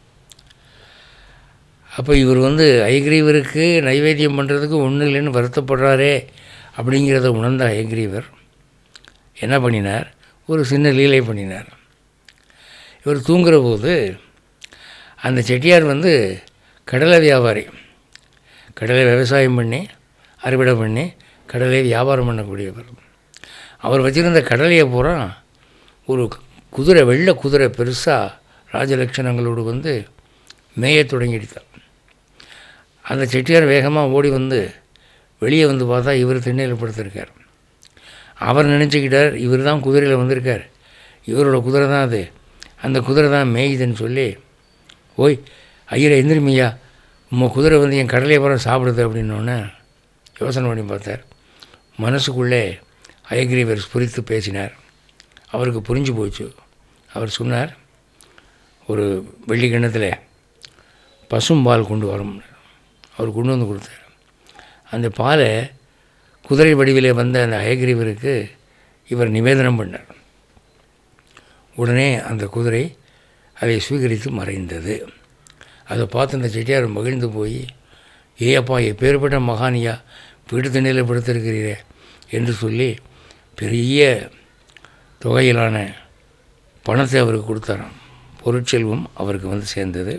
அப்போ இவர் ஹயக்ரீவருக்கு நைவேத்தியம் பண்ணுறதுக்கு ஒன்றும் இல்லைன்னு வருத்தப்படுறாரே அப்படிங்கிறத உணர்ந்த ஹயக்ரீவர் என்ன பண்ணினார், ஒரு சின்ன லீலை பண்ணினார். இவர் தூங்குகிற போது அந்த செட்டியார் கடலை வியாபாரி, கடலை விவசாயம் பண்ணி அறுவடை பண்ணி கடலை வியாபாரம் பண்ணக்கூடியவர். அவர் வச்சுருந்த கடலையை பூரா ஒரு குதிரை, வெள்ளை குதிரை பெருசாக ராஜலட்சணங்களோடு மேய தொடங்கிட்டார். அந்த செட்டியார் வேகமாக ஓடி வெளியே பார்த்தா இவர் திண்ணையில் படுத்திருக்கார். அவர் நினச்சிக்கிட்டார் இவர் தான் குதிரையில் வந்திருக்கார், இவரோட குதிரை தான் அது, அந்த குதிரை தான் மேயுதுன்னு சொல்லி, ஓய் ஐயரை எந்திரிமையா, உங்கள் குதிரை என் கடலையை பூரா சாப்பிடுது அப்படின்னோடனே யோசனை பண்ணி பார்த்தார். மனசுக்குள்ளே ஹயக்ரீவர் புரித்து பேசினார். அவருக்கு புரிஞ்சு போச்சு. அவர் சொன்னார், ஒரு வெள்ளி கிண்ணத்தில் பசும்பால் கொண்டு வரும். அவர் கொண்டு வந்து கொடுத்தார். அந்த பாலை குதிரை வடிவிலே வந்த அந்த ஹயக்ரீவருக்கு இவர் நிவேதனம் பண்ணார். உடனே அந்த குதிரை அதை சுவீகரித்து மறைந்தது. அதை பார்த்து அந்த செட்டியார் மகிழ்ந்து போய், ஏப்பா எப்பேற்பட்ட மகானியா வீட்டு தண்ணியில் படுத்திருக்கிறீரே என்று சொல்லி பெரிய தொகையிலான பணத்தை அவருக்கு கொடுத்தாராம். பொருட்செல்வம் அவருக்கு சேர்ந்தது.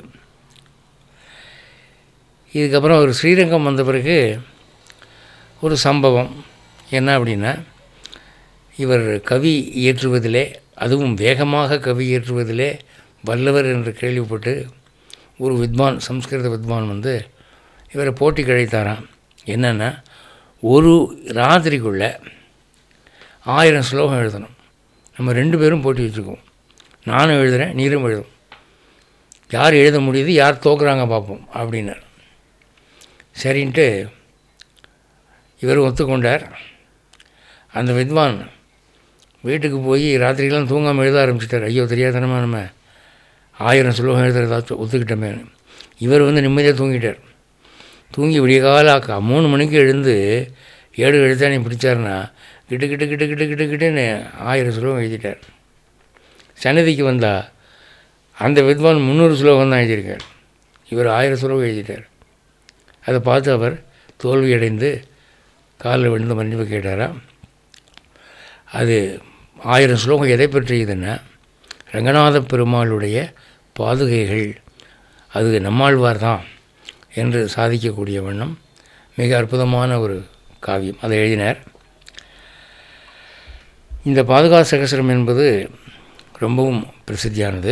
இதுக்கப்புறம் அவர் ஸ்ரீரங்கம் வந்த பிறகு ஒரு சம்பவம் என்ன அப்படின்னா, இவர் கவி இயற்றுவதிலே, அதுவும் வேகமாக கவி இயற்றுவதிலே வல்லவர் என்று கேள்விப்பட்டு ஒரு வித்வான், சம்ஸ்கிருத வித்வான் இவரை போட்டிக்கு அழைத்தாராம். என்னென்னா, ஒரு ராத்திரிக்குள்ளே 1000 ஸ்லோகம் எழுதணும். நம்ம 2 பேரும் போட்டி வச்சுக்குவோம். நானும் எழுதுகிறேன், நீரும் எழுதும். யார் எழுத முடியுது, யார் தோக்குறாங்க பார்ப்போம் அப்படின்னார். சரின்ட்டு இவர் ஒத்துக்கொண்டார். அந்த வித்வான் வீட்டுக்கு போய் ராத்திரிக்கெல்லாம் தூங்காமல் எழுத ஆரம்பிச்சிட்டார். ஐயோ தெரியாதனமா நம்ம 1000 ஸ்லோகம் எழுதுறதாச்சும் ஒத்துக்கிட்டோமே. இவர் நிம்மதியாக தூங்கிட்டார். தூங்கி விடிய கால 3 மணிக்கு எழுந்து 7 எழுத்தாணி பிடிச்சார்னா கிட்டு கிட்டு கிட்டு கிட்டு கிட்டு கிட்டுன்னு 1000 ஸ்லோகம் எழுதிட்டார். சன்னதிக்கு வந்தால் அந்த வித்வான் 300 ஸ்லோகம் தான் எழுதியிருக்கார். இவர் 1000 ஸ்லோகம் எழுதிட்டார். அதை பார்த்து அவர் தோல்வியடைந்து காலில் விழுந்து மன்னிப்பு கேட்டாராம். அது 1000 ஸ்லோகம் எதை பற்றியதுன்னா ரங்கநாத பெருமாளுடைய பாதுகைகள், அது நம்மாழ்வார் தான் என்று சாதிக்கக்கூடிய வண்ணம் மிக அற்புதமான ஒரு காவியம் அதை எழுதினார். இந்த பாதுகா சகஸ்ரம் என்பது ரொம்பவும் பிரசித்தியானது.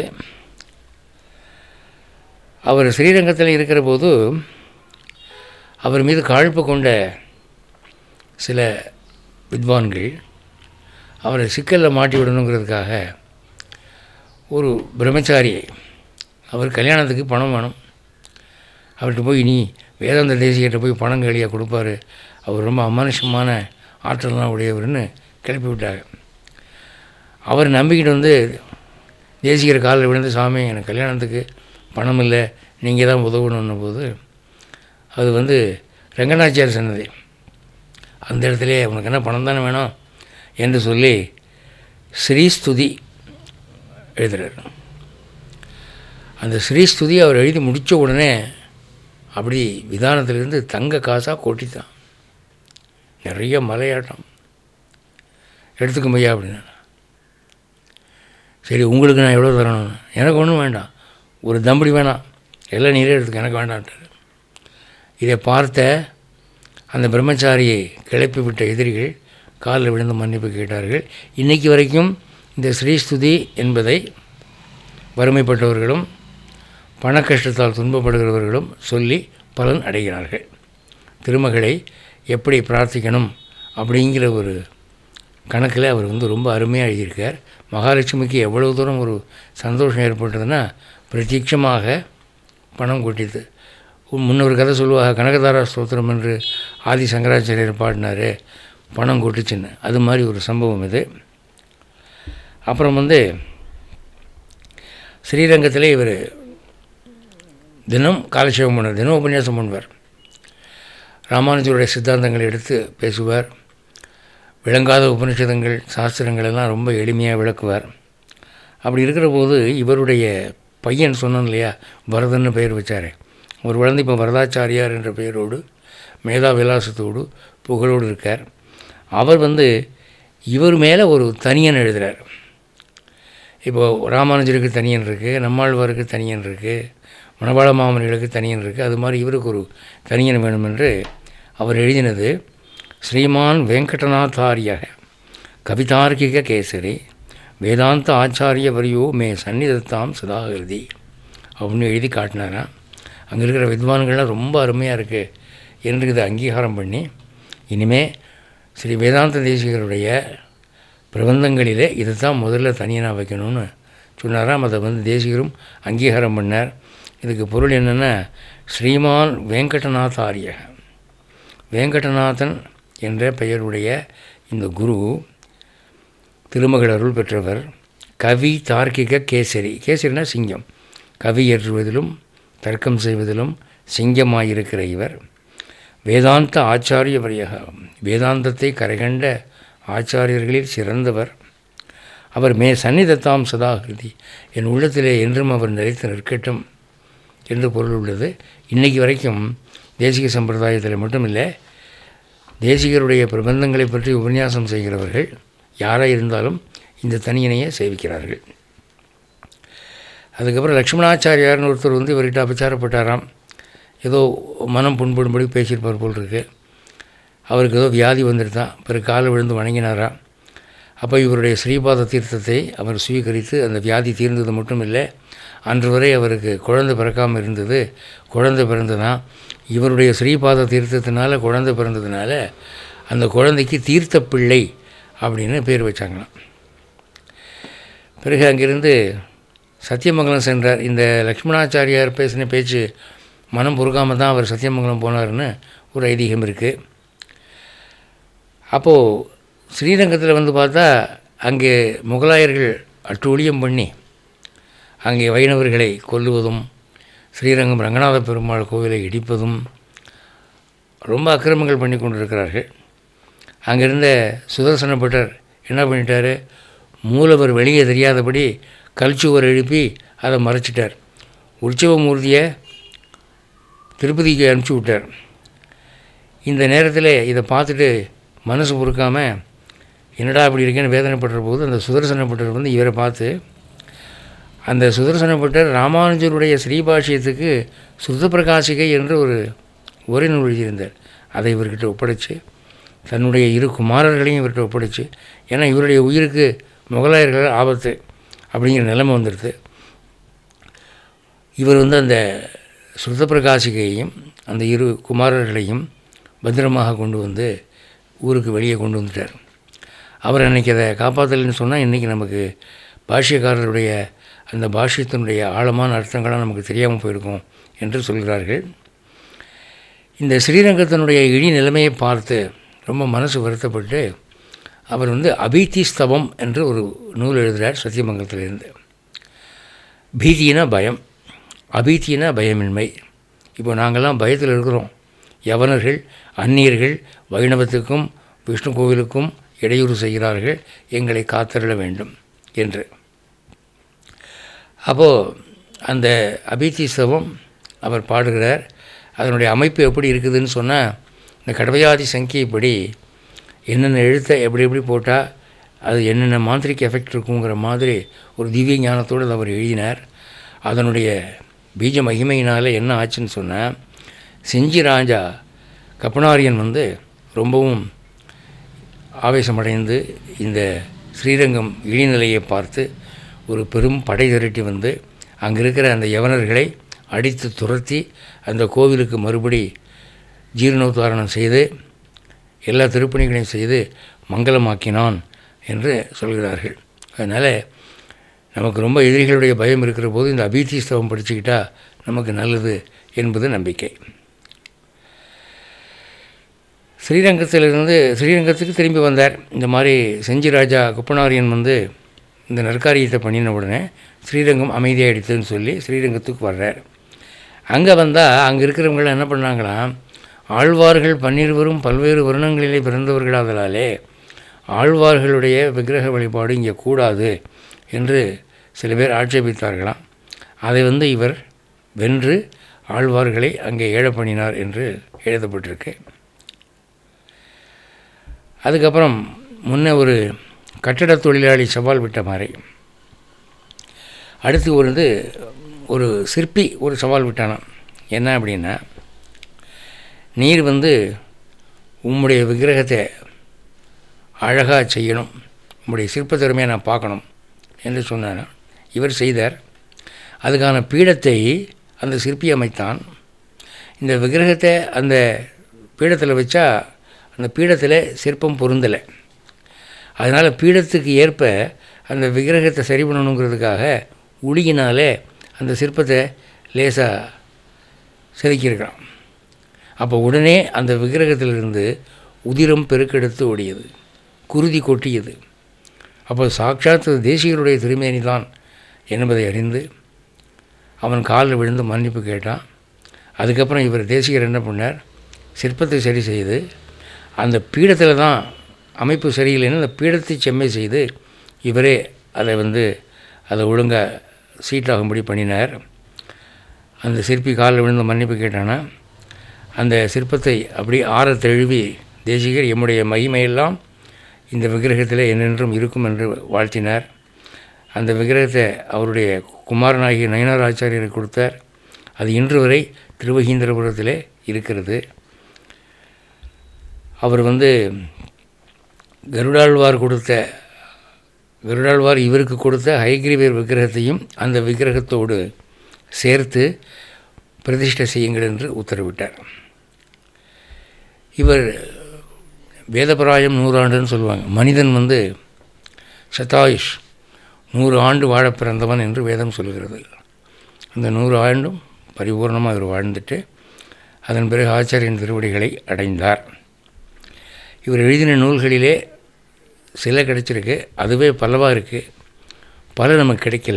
அவர் ஸ்ரீரங்கத்தில் இருக்கிற போது அவர் மீது காழ்ப்பு கொண்ட சில வித்வான்கள் அவரை சிக்கலில் மாட்டி விடணுங்கிறதுக்காக ஒரு பிரம்மச்சாரியை, அவர் கல்யாணத்துக்கு பணம் வேணும், அவர்கிட்ட போய் நீ வேதாந்த தேசிகிட்ட போய் பணம் கைலியாக கொடுப்பார், அவர் ரொம்ப அமானுஷமான ஆற்றலாம் உடையவர்னு கிளப்பி விட்டாங்க. அவர் நம்பிக்கிட்டு வந்து தேசிகர் காலில் விழுந்து, சாமி எனக்கு கல்யாணத்துக்கு பணம் இல்லை, நீங்கள் தான் உதவணுன்ன போது அது வந்து ரங்கநாச்சியார் சொன்னது. அந்த இடத்துல உனக்கு என்ன பணம் தானே வேணும் என்று சொல்லி ஸ்ரீஸ்துதி எழுதுகிறார். அந்த ஸ்ரீஸ்துதி அவர் எழுதி முடித்த உடனே அப்படி விதானத்திலிருந்து தங்க காசாக கொட்டித்தான். நிறைய மலையாட்டம். எடுத்துக்கும் பையா அப்படின்னா, சரி உங்களுக்கு நான் எவ்வளோ தரணும், எனக்கு ஒன்றும் வேண்டாம், ஒரு தம்படி வேணாம், எல்லாம் நீரே எடுத்துக்க, எனக்கு வேண்டான்ட்டார். இதை பார்த்த அந்த பிரம்மச்சாரியை கிளப்பி விட்ட எதிரிகள் காலில் விழுந்து மன்னிப்பு கேட்டார்கள். இன்றைக்கு வரைக்கும் இந்த ஸ்ரீஸ்துதி என்பதை வறுமைப்பட்டவர்களும் பண கஷ்டத்தால் துன்பப்படுகிறவர்களும் சொல்லி பலன் அடைகிறார்கள். திருமகளை எப்படி பிரார்த்திக்கணும் அப்படிங்கிற ஒரு கணக்கில் அவர் வந்து ரொம்ப அருமையாக எழுதியிருக்கார். மகாலட்சுமிக்கு எவ்வளவு தூரம் ஒரு சந்தோஷம் ஏற்பட்டதுன்னா, பிரத்யட்சமாக பணம் கொட்டிது. முன்னொரு கதை சொல்லுவாங்க, கனகதாரா ஸ்தோத்திரம் என்று ஆதி சங்கராச்சாரியர் பாடினார், பணம் கொட்டுச்சுன்னு. அது மாதிரி ஒரு சம்பவம் இது. அப்புறம் வந்து ஸ்ரீரங்கத்தில் இவர் தினம் காலட்சேபம் பண்ணுவார், தினம் உபன்யாசம் பண்ணுவார். ராமானுஜருடைய சித்தாந்தங்களை எடுத்து பேசுவார். விளங்காத உபனிஷதங்கள் சாஸ்திரங்கள் எல்லாம் ரொம்ப எளிமையாக விளக்குவார். அப்படி இருக்கிற போது இவருடைய பையன் சொன்னோம் இல்லையா, வரதன்னு பெயர் வச்சார். ஒரு குழந்தை இப்போ வரதாச்சாரியார் என்ற பெயரோடு மேதா விலாசத்தோடு புகழோடு இருக்கார். அவர் வந்து இவர் மேலே ஒரு தனியன் எழுதுகிறார். இப்போது ராமானுஜருக்கு தனியன் இருக்குது, நம்மாழ்வாருக்கு தனியன் இருக்குது, மணவாள மாமனிகளுக்கு தனியன் இருக்குது. அது மாதிரி இவருக்கு ஒரு தனியன் வேணும் என்று அவர் எழுதினது ஸ்ரீமான் வெங்கடநாத்தாரிய கவிதார்க்கிக கேசரி வேதாந்த ஆச்சாரிய வரியோ மே சந்நிதத்தாம் சதாகிருதி அப்படின்னு எழுதி காட்டினாராம். அங்கே இருக்கிற வித்வான்கள்லாம் ரொம்ப அருமையாக இருக்குது என்று இதை அங்கீகாரம் பண்ணி, இனிமேல் ஸ்ரீ வேதாந்த தேசிகருடைய பிரபந்தங்களிலே இதை தான் முதல்ல தனியனாக வைக்கணும்னு சொன்னாராம். அதை வந்து தேசிகரும் அங்கீகாரம் பண்ணார். இதுக்கு பொருள் என்னென்னா, ஸ்ரீமான் வெங்கடநாத்தாரிய, வெங்கடநாதன் என்ற பெயருடைய இந்த குரு திருமகள் அருள் பெற்றவர். கவி தார்க்கிக கேசரி, கேசரினா சிங்கம், கவி ஏற்றுவதிலும் தர்க்கம் செய்வதிலும் சிங்கமாயிருக்கிற இவர் வேதாந்த ஆச்சாரிய வரியக, வேதாந்தத்தை கரைகண்ட ஆச்சாரியர்களில் சிறந்தவர். அவர் மே சந்நிதத்தாம் சதாகிருதி, என் உள்ளத்திலே என்றும் அவர் நிலைத்து நிற்கட்டும் என்று பொருள் உள்ளது. இன்றைக்கு வரைக்கும் தேசிக சம்பிரதாயத்தில் மட்டும் இல்லை, தேசிகருடைய பிரபந்தங்களை பற்றி உபன்யாசம் செய்கிறவர்கள் யாராக இருந்தாலும் இந்த தனியனையை சேவிக்கிறார்கள். அதுக்கப்புறம் லக்ஷ்மணாச்சாரியார்னு ஒருத்தர் வந்து இவர்கிட்ட அபச்சாரப்பட்டாராம். ஏதோ மனம் புண்படும்படி பேசியிருப்பார் போல் இருக்கு. அவருக்கு ஏதோ வியாதி வந்துடுதான். பிறகு காலை விழுந்து வணங்கினாராம். அப்போ இவருடைய ஸ்ரீபாத தீர்த்தத்தை அவர் சுவீகரித்து அந்த வியாதி தீர்ந்தது மட்டும் இல்லை, அன்று வரை அவருக்கு குழந்தை பிறக்காமல் இருந்தது. குழந்தை பிறந்ததான். இவருடைய ஸ்ரீபாத தீர்த்தத்தினால குழந்தை பிறந்ததுனால அந்த குழந்தைக்கு தீர்த்த பிள்ளை அப்படின்னு பேர் வச்சாங்களாம். பிறகு அங்கிருந்து சத்தியமங்கலம் சென்றார். இந்த லக்ஷ்மணாச்சாரியார் பேசின பேச்சு மனம் பொறுக்காமல் தான் அவர் சத்தியமங்கலம் போனார்னு ஒரு ஐதீகம் இருக்குது. அப்போது ஸ்ரீரங்கத்தில் வந்து பார்த்தா அங்கே முகலாயர்கள் அட்டூழியம் பண்ணி அங்கே வைணவர்களை கொல்லுவதும் ஸ்ரீரங்கம் ரங்கநாத பெருமாள் கோவிலை இடிப்பதும் ரொம்ப அக்கிரமங்கள் பண்ணி கொண்டிருக்கிறார்கள். அங்கிருந்த சுதர்சன பட்டர் என்ன பண்ணிட்டார், மூலவர் வெளியே தெரியாதபடி கல்ச்சுவர் எழுப்பி அதை மறைச்சிட்டார். உற்சவமூர்த்தியை திருப்பதிக்கு அனுப்பிச்சி விட்டார். இந்த நேரத்தில் இதை பார்த்துட்டு மனசு பொறுக்காமல் என்னடா அப்படி இருக்கேன்னு வேதனைப்படுற போது அந்த சுதர்சனப்பட்டர் வந்து இவரை பார்த்து, அந்த சுதர்சனப்பட்டர் ராமானுஜருடைய ஸ்ரீபாஷ்யத்துக்கு சுத்த பிரகாசிகை என்று ஒரு உரை நூல் எழுதியிருந்தார். அதை இவர்கிட்ட ஒப்படைச்சு, தன்னுடைய 2 குமாரர்களையும் இவர்கிட்ட ஒப்படைச்சு, ஏன்னா இவருடைய உயிருக்கு முகலாயர்கள் ஆபத்து அப்படிங்கிற நிலைமை வந்துடுது. இவர் வந்து அந்த சுத்த பிரகாசிகையையும் அந்த 2 குமாரர்களையும் பத்திரமாக கொண்டு வந்து ஊருக்கு வெளியே கொண்டு வந்துட்டார். அவர் அன்றைக்கி அதை காப்பாற்றலைன்னு சொன்னால் இன்றைக்கி நமக்கு பாஷ்யக்காரருடைய அந்த பாஷ்யத்தினுடைய ஆழமான அர்த்தங்களாக நமக்கு தெரியாமல் போயிருக்கும் என்று சொல்கிறார்கள். இந்த ஸ்ரீரங்கத்தினுடைய இழி நிலைமையை பார்த்து ரொம்ப மனசு வருத்தப்பட்டு அவர் வந்து அபீதிஸ்தவம் என்று ஒரு நூல் எழுதுகிறார் சத்தியமங்கலத்திலிருந்து. பீதினா பயம், அபீதினா பயமின்மை. இப்போ நாங்கள்லாம் பயத்தில் இருக்கிறோம். யவனர்கள் அந்நியர்கள் வைணவத்துக்கும் விஷ்ணு கோவிலுக்கும் இடையூறு செய்கிறார்கள், எங்களை காத்தருள வேண்டும் என்று. அப்போது அந்த அபீதிஸ்தவம் அவர் பாடுகிறார். அதனுடைய அமைப்பு எப்படி இருக்குதுன்னு சொன்னால், இந்த கடவையாதி சங்கியைப்படி என்னென்ன எழுத்தை எப்படி எப்படி போட்டால் அது என்னென்ன மாந்திரிக் எஃபெக்ட் இருக்குங்கிற மாதிரி ஒரு திவ்ய ஞானத்தோடு அவர் எழுதினார். அதனுடைய பீஜ மகிமையினால் என்ன ஆச்சுன்னு சொன்னால், செஞ்சி ராஜா கப்பனாரியன் வந்து ரொம்பவும் ஆவேசமடைந்து இந்த ஸ்ரீரங்கம் இழிநிலையை பார்த்து ஒரு பெரும் படை திரட்டி வந்து அங்கே இருக்கிற அந்த யவனர்களை அடித்து துரத்தி அந்த கோவிலுக்கு மறுபடி ஜீர்ணோத்தாரணம் செய்து எல்லா திருப்பணிகளையும் செய்து மங்களமாக்கினான் என்று சொல்கிறார்கள். அதனால் நமக்கு ரொம்ப எதிரிகளுடைய பயம் இருக்கிற போது இந்த அபீதிஸ்தவம் படிச்சுக்கிட்டால் நமக்கு நல்லது என்பது நம்பிக்கை. ஸ்ரீரங்கத்துக்கு திரும்பி வந்தார். இந்த மாதிரி செஞ்சி ராஜா குப்பனாரியன் வந்து இந்த நற்காரியத்தை பண்ணின உடனே ஸ்ரீரங்கம் அமைதியாகிடுதுன்னு சொல்லி ஸ்ரீரங்கத்துக்கு வர்றார். அங்கே வந்தால் அங்கே இருக்கிறவங்களாம் என்ன பண்ணாங்களாம், ஆழ்வார்கள் 12 பல்வேறு வருணங்களிலே பிறந்தவர்களாதலாலே ஆழ்வார்களுடைய விக்கிரக வழிபாடு இங்கே கூடாது என்று சில பேர் ஆட்சேபித்தார்களாம். அதை வந்து இவர் வென்று ஆழ்வார்களை அங்கே ஏழ பண்ணினார் என்று எழுதப்பட்டிருக்கு. அதுக்கப்புறம் முன்னே ஒரு கட்டட தொழிலாளி சவால் விட்ட மாதிரி அடுத்து ஒரு சிற்பி ஒரு சவால் விட்டானான். என்ன அப்படின்னா, நீர் வந்து உம்முடைய விக்கிரகத்தை அழகாக செய்யணும், உம்முடைய சிற்ப திறமையை நான் பார்க்கணும் என்று சொன்னார். இவர் செய்தார். அதுக்கான பீடத்தை அந்த சிற்பி அமைத்தான். இந்த விக்கிரகத்தை அந்த பீடத்தில் வச்சா அந்த பீடத்தில் சிற்பம் பொருந்தலை. அதனால் பீடத்துக்கு ஏற்ப அந்த விக்கிரகத்தை சரி பண்ணணுங்கிறதுக்காக உளியினாலே அந்த சிற்பத்தை லேசாக செதுக்கியிருக்கிறான். அப்போ உடனே அந்த விக்கிரகத்திலிருந்து உதிரம் பெருக்கெடுத்து ஓடியது, குருதி கொட்டியது. அப்போ சாட்சாத் தேசிகருடைய திருமேனி தான் என்பதை அறிந்து அவன் காலில் விழுந்து மன்னிப்பு கேட்டான். அதுக்கப்புறம் இவர் தேசிகர் என்ன பண்ணார், சிற்பத்தை சரி செய்து அந்த பீடத்தில் தான் அமைப்பு சரியில்லைன்னு அந்த பீடத்தை செம்மை செய்து இவரே அதை ஒழுங்காக சீட்டாகும்படி பண்ணினார். அந்த சிற்பி காலில் விழுந்து மன்னிப்பு கேட்டானா அந்த சிற்பத்தை அப்படி ஆற தழுவி தேசிகர் எம்முடைய மகிமையெல்லாம் இந்த விக்கிரகத்தில் என்னென்றும் இருக்கும் என்று வாழ்த்தினார். அந்த விக்கிரகத்தை அவருடைய குமாரனாகிய நயனார் ஆச்சாரியருக்கு கொடுத்தார். அது இன்று வரை திருவகீந்திரபுரத்தில் இருக்கிறது. அவர் கருடாழ்வார் இவருக்கு கொடுத்த ஹயக்ரீவர் விக்கிரகத்தையும் அந்த விக்கிரகத்தோடு சேர்த்து பிரதிஷ்டை செய்யுங்கள் என்று உத்தரவிட்டார். இவர் வேதபராயம் 100 ஆண்டுன்னு சொல்லுவாங்க. மனிதன் சதாயுஷ் 100 ஆண்டு வாழ பிறந்தவன் என்று வேதம் சொல்கிறது. அந்த 100 ஆண்டும் பரிபூர்ணமாக இவர் வாழ்ந்துட்டு அதன் பிறகு ஆச்சாரியன் திருவடிகளை அடைந்தார். இவர் எழுதின நூல்களிலே சில கிடைச்சிருக்கு, அதுவே பலவாக இருக்குது, பல நமக்கு கிடைக்கல.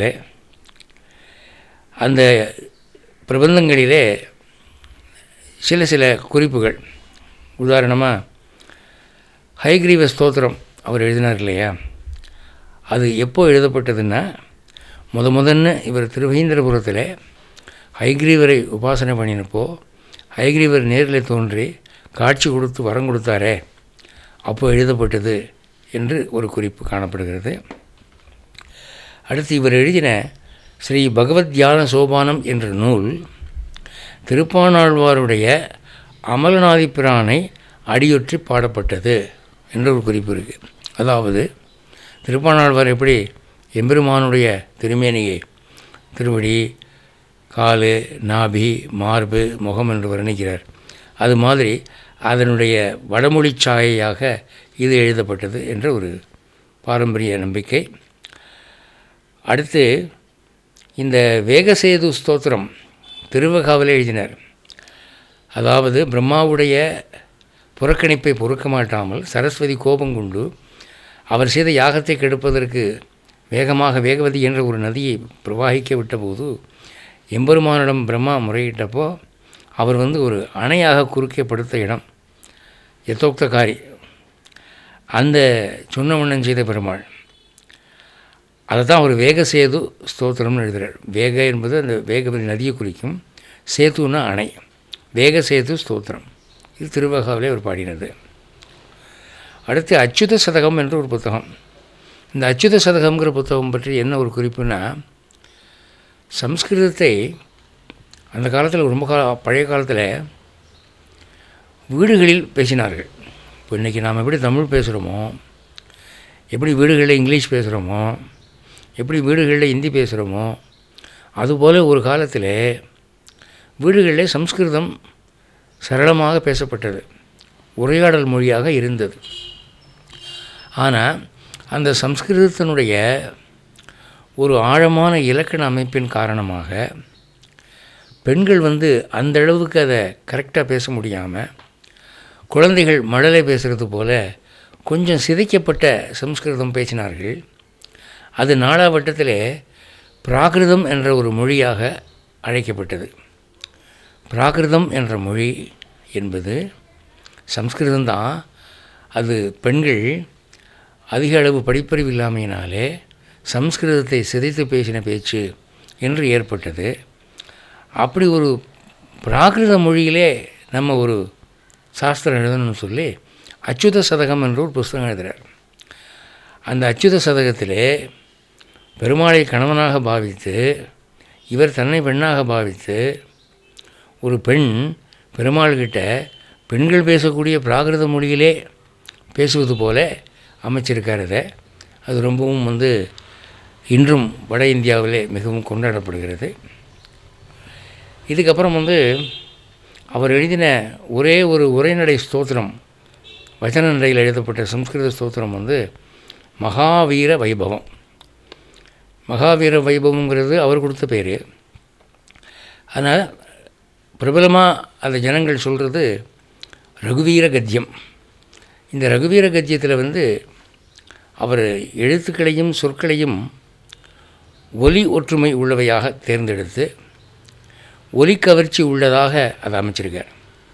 அந்த பிரபந்தங்களிலே சில குறிப்புகள், உதாரணமாக ஹயக்ரீவ ஸ்தோத்திரம் அவர் எழுதினார் இல்லையா, அது எப்போ எழுதப்பட்டதுன்னா முதன்னு இவர் திருவகீந்திரபுரத்தில் ஹயக்ரீவரை உபாசனை பண்ணினப்போ ஹயக்ரீவர் நேரில் தோன்றி காட்சி கொடுத்து வரம் கொடுத்தாரே அப்போ எழுதப்பட்டது என்று ஒரு குறிப்பு காணப்படுகிறது. அடுத்து இவர் எழுதின ஸ்ரீ பகவத் தியான சோபானம் என்ற நூல் திருப்பாணாழ்வாருடைய அமலநாதி பிரானை அடியொற்றி பாடப்பட்டது என்ற ஒரு குறிப்பு இருக்குது. அதாவது திருப்பாணாழ்வார் எப்படி எம்பெருமானுடைய திருமேனியை திருவடி, காலு, நாபி, மார்பு, முகம் என்று வர்ணிக்கிறார். அது மாதிரி அதனுடைய வடமொழி சாயையாக இது எழுதப்பட்டது என்ற ஒரு பாரம்பரிய நம்பிக்கை. அடுத்து இந்த வேகசேது ஸ்தோத்திரம் திருவகாவில் எழுதினார். அதாவது பிரம்மாவுடைய புறக்கணிப்பை பொறுக்க மாட்டாமல் சரஸ்வதி கோபம் கொண்டு அவர் செய்த யாகத்தை கெடுப்பதற்கு வேகமாக வேகவதி என்ற ஒரு நதியை பிரவாகிக்க விட்டபோது எம்பெருமானிடம் பிரம்மா முறையிட்டப்போ அவர் ஒரு அணையாக குறுக்கே படுத்த இடம் யதோக்தகாரி அந்த சொன்னவண்ணம் செய்த பெருமாள். அதை தான் ஒரு வேகசேது ஸ்தோத்திரம்னு எழுதுகிறார். வேக என்பது அந்த வேகவதி நதியை குறிக்கும், சேதுன்னா அணை. வேகசேது ஸ்தோத்திரம் இது திருவகாவிலே அவர் பாடினது. அடுத்து அச்சுத சதகம் என்ற ஒரு புத்தகம். இந்த அச்சுத சதகம்ங்கிற புத்தகம் பற்றி என்ன ஒரு குறிப்புன்னா, சம்ஸ்கிருதத்தை அந்த காலத்தில் ரொம்ப பழைய காலத்தில் வீடுகளில் பேசினார்கள். இப்போ இன்றைக்கி நாம் எப்படி தமிழ் பேசுகிறோமோ, எப்படி வீடுகளில் இங்கிலீஷ் பேசுகிறோமோ, எப்படி வீடுகளில் ஹிந்தி பேசுகிறோமோ, அதுபோல் ஒரு காலத்தில் வீடுகளில் சம்ஸ்கிருதம் சரளமாக பேசப்பட்டது, உரையாடல் மொழியாக இருந்தது. ஆனால் அந்த சம்ஸ்கிருதத்தினுடைய ஒரு ஆழமான இலக்கண அமைப்பின் காரணமாக பெண்கள் அந்த அளவுக்கு அதை கரெக்டாக பேச முடியாமல் குழந்தைகள் மழலை பேசுகிறது போல் கொஞ்சம் சிதைக்கப்பட்ட சம்ஸ்கிருதம் பேசினார்கள். அது நாளாவட்டத்தில் பிராகிருதம் என்ற ஒரு மொழியாக அழைக்கப்பட்டது. பிராகிருதம் என்ற மொழி என்பது சம்ஸ்கிருதம்தான். அது பெண்கள் அதிக அளவு படிப்பறிவு இல்லாமையினாலே சம்ஸ்கிருதத்தை சிதைத்து பேசின பேச்சு என்று ஏற்பட்டது. அப்படி ஒரு பிராகிருத மொழியிலே நம்ம ஒரு சாஸ்திரம் எழுதணும்னு சொல்லி அச்சுத சதகம் என்ற ஒரு புஸ்தகம் எழுதுகிறார். அந்த அச்சுத சதகத்திலே பெருமாளை கணவனாக பாவித்து இவர் தன்னை பெண்ணாக பாவித்து ஒரு பெண் பெருமாள்கிட்ட பெண்கள் பேசக்கூடிய பிராகிருத மொழியிலே பேசுவது போல அமைச்சிருக்கார். அது ரொம்பவும் இன்றும் வட இந்தியாவிலே மிகவும் கொண்டாடப்படுகிறது. இதுக்கப்புறம் அவர் எழுதின ஒரே ஒரு உரைநடை ஸ்தோத்திரம், வச்சன நடையில் எழுதப்பட்ட சம்ஸ்கிருத ஸ்தோத்திரம் மகாவீர வைபவம். மகாவீர வைபவங்கிறது அவர் கொடுத்த பேர். ஆனால் பிரபலமாக அந்த ஜனங்கள் சொல்கிறது ரகுவீர கத்தியம். இந்த ரகுவீர கத்தியத்தில் அவர் எழுத்துக்களையும் சொற்களையும் ஒலி ஒற்றுமை உள்ளவையாக தேர்ந்தெடுத்து ஒலி கவர்ச்சி உள்ளதாக அதை அமைச்சிருக்கார்.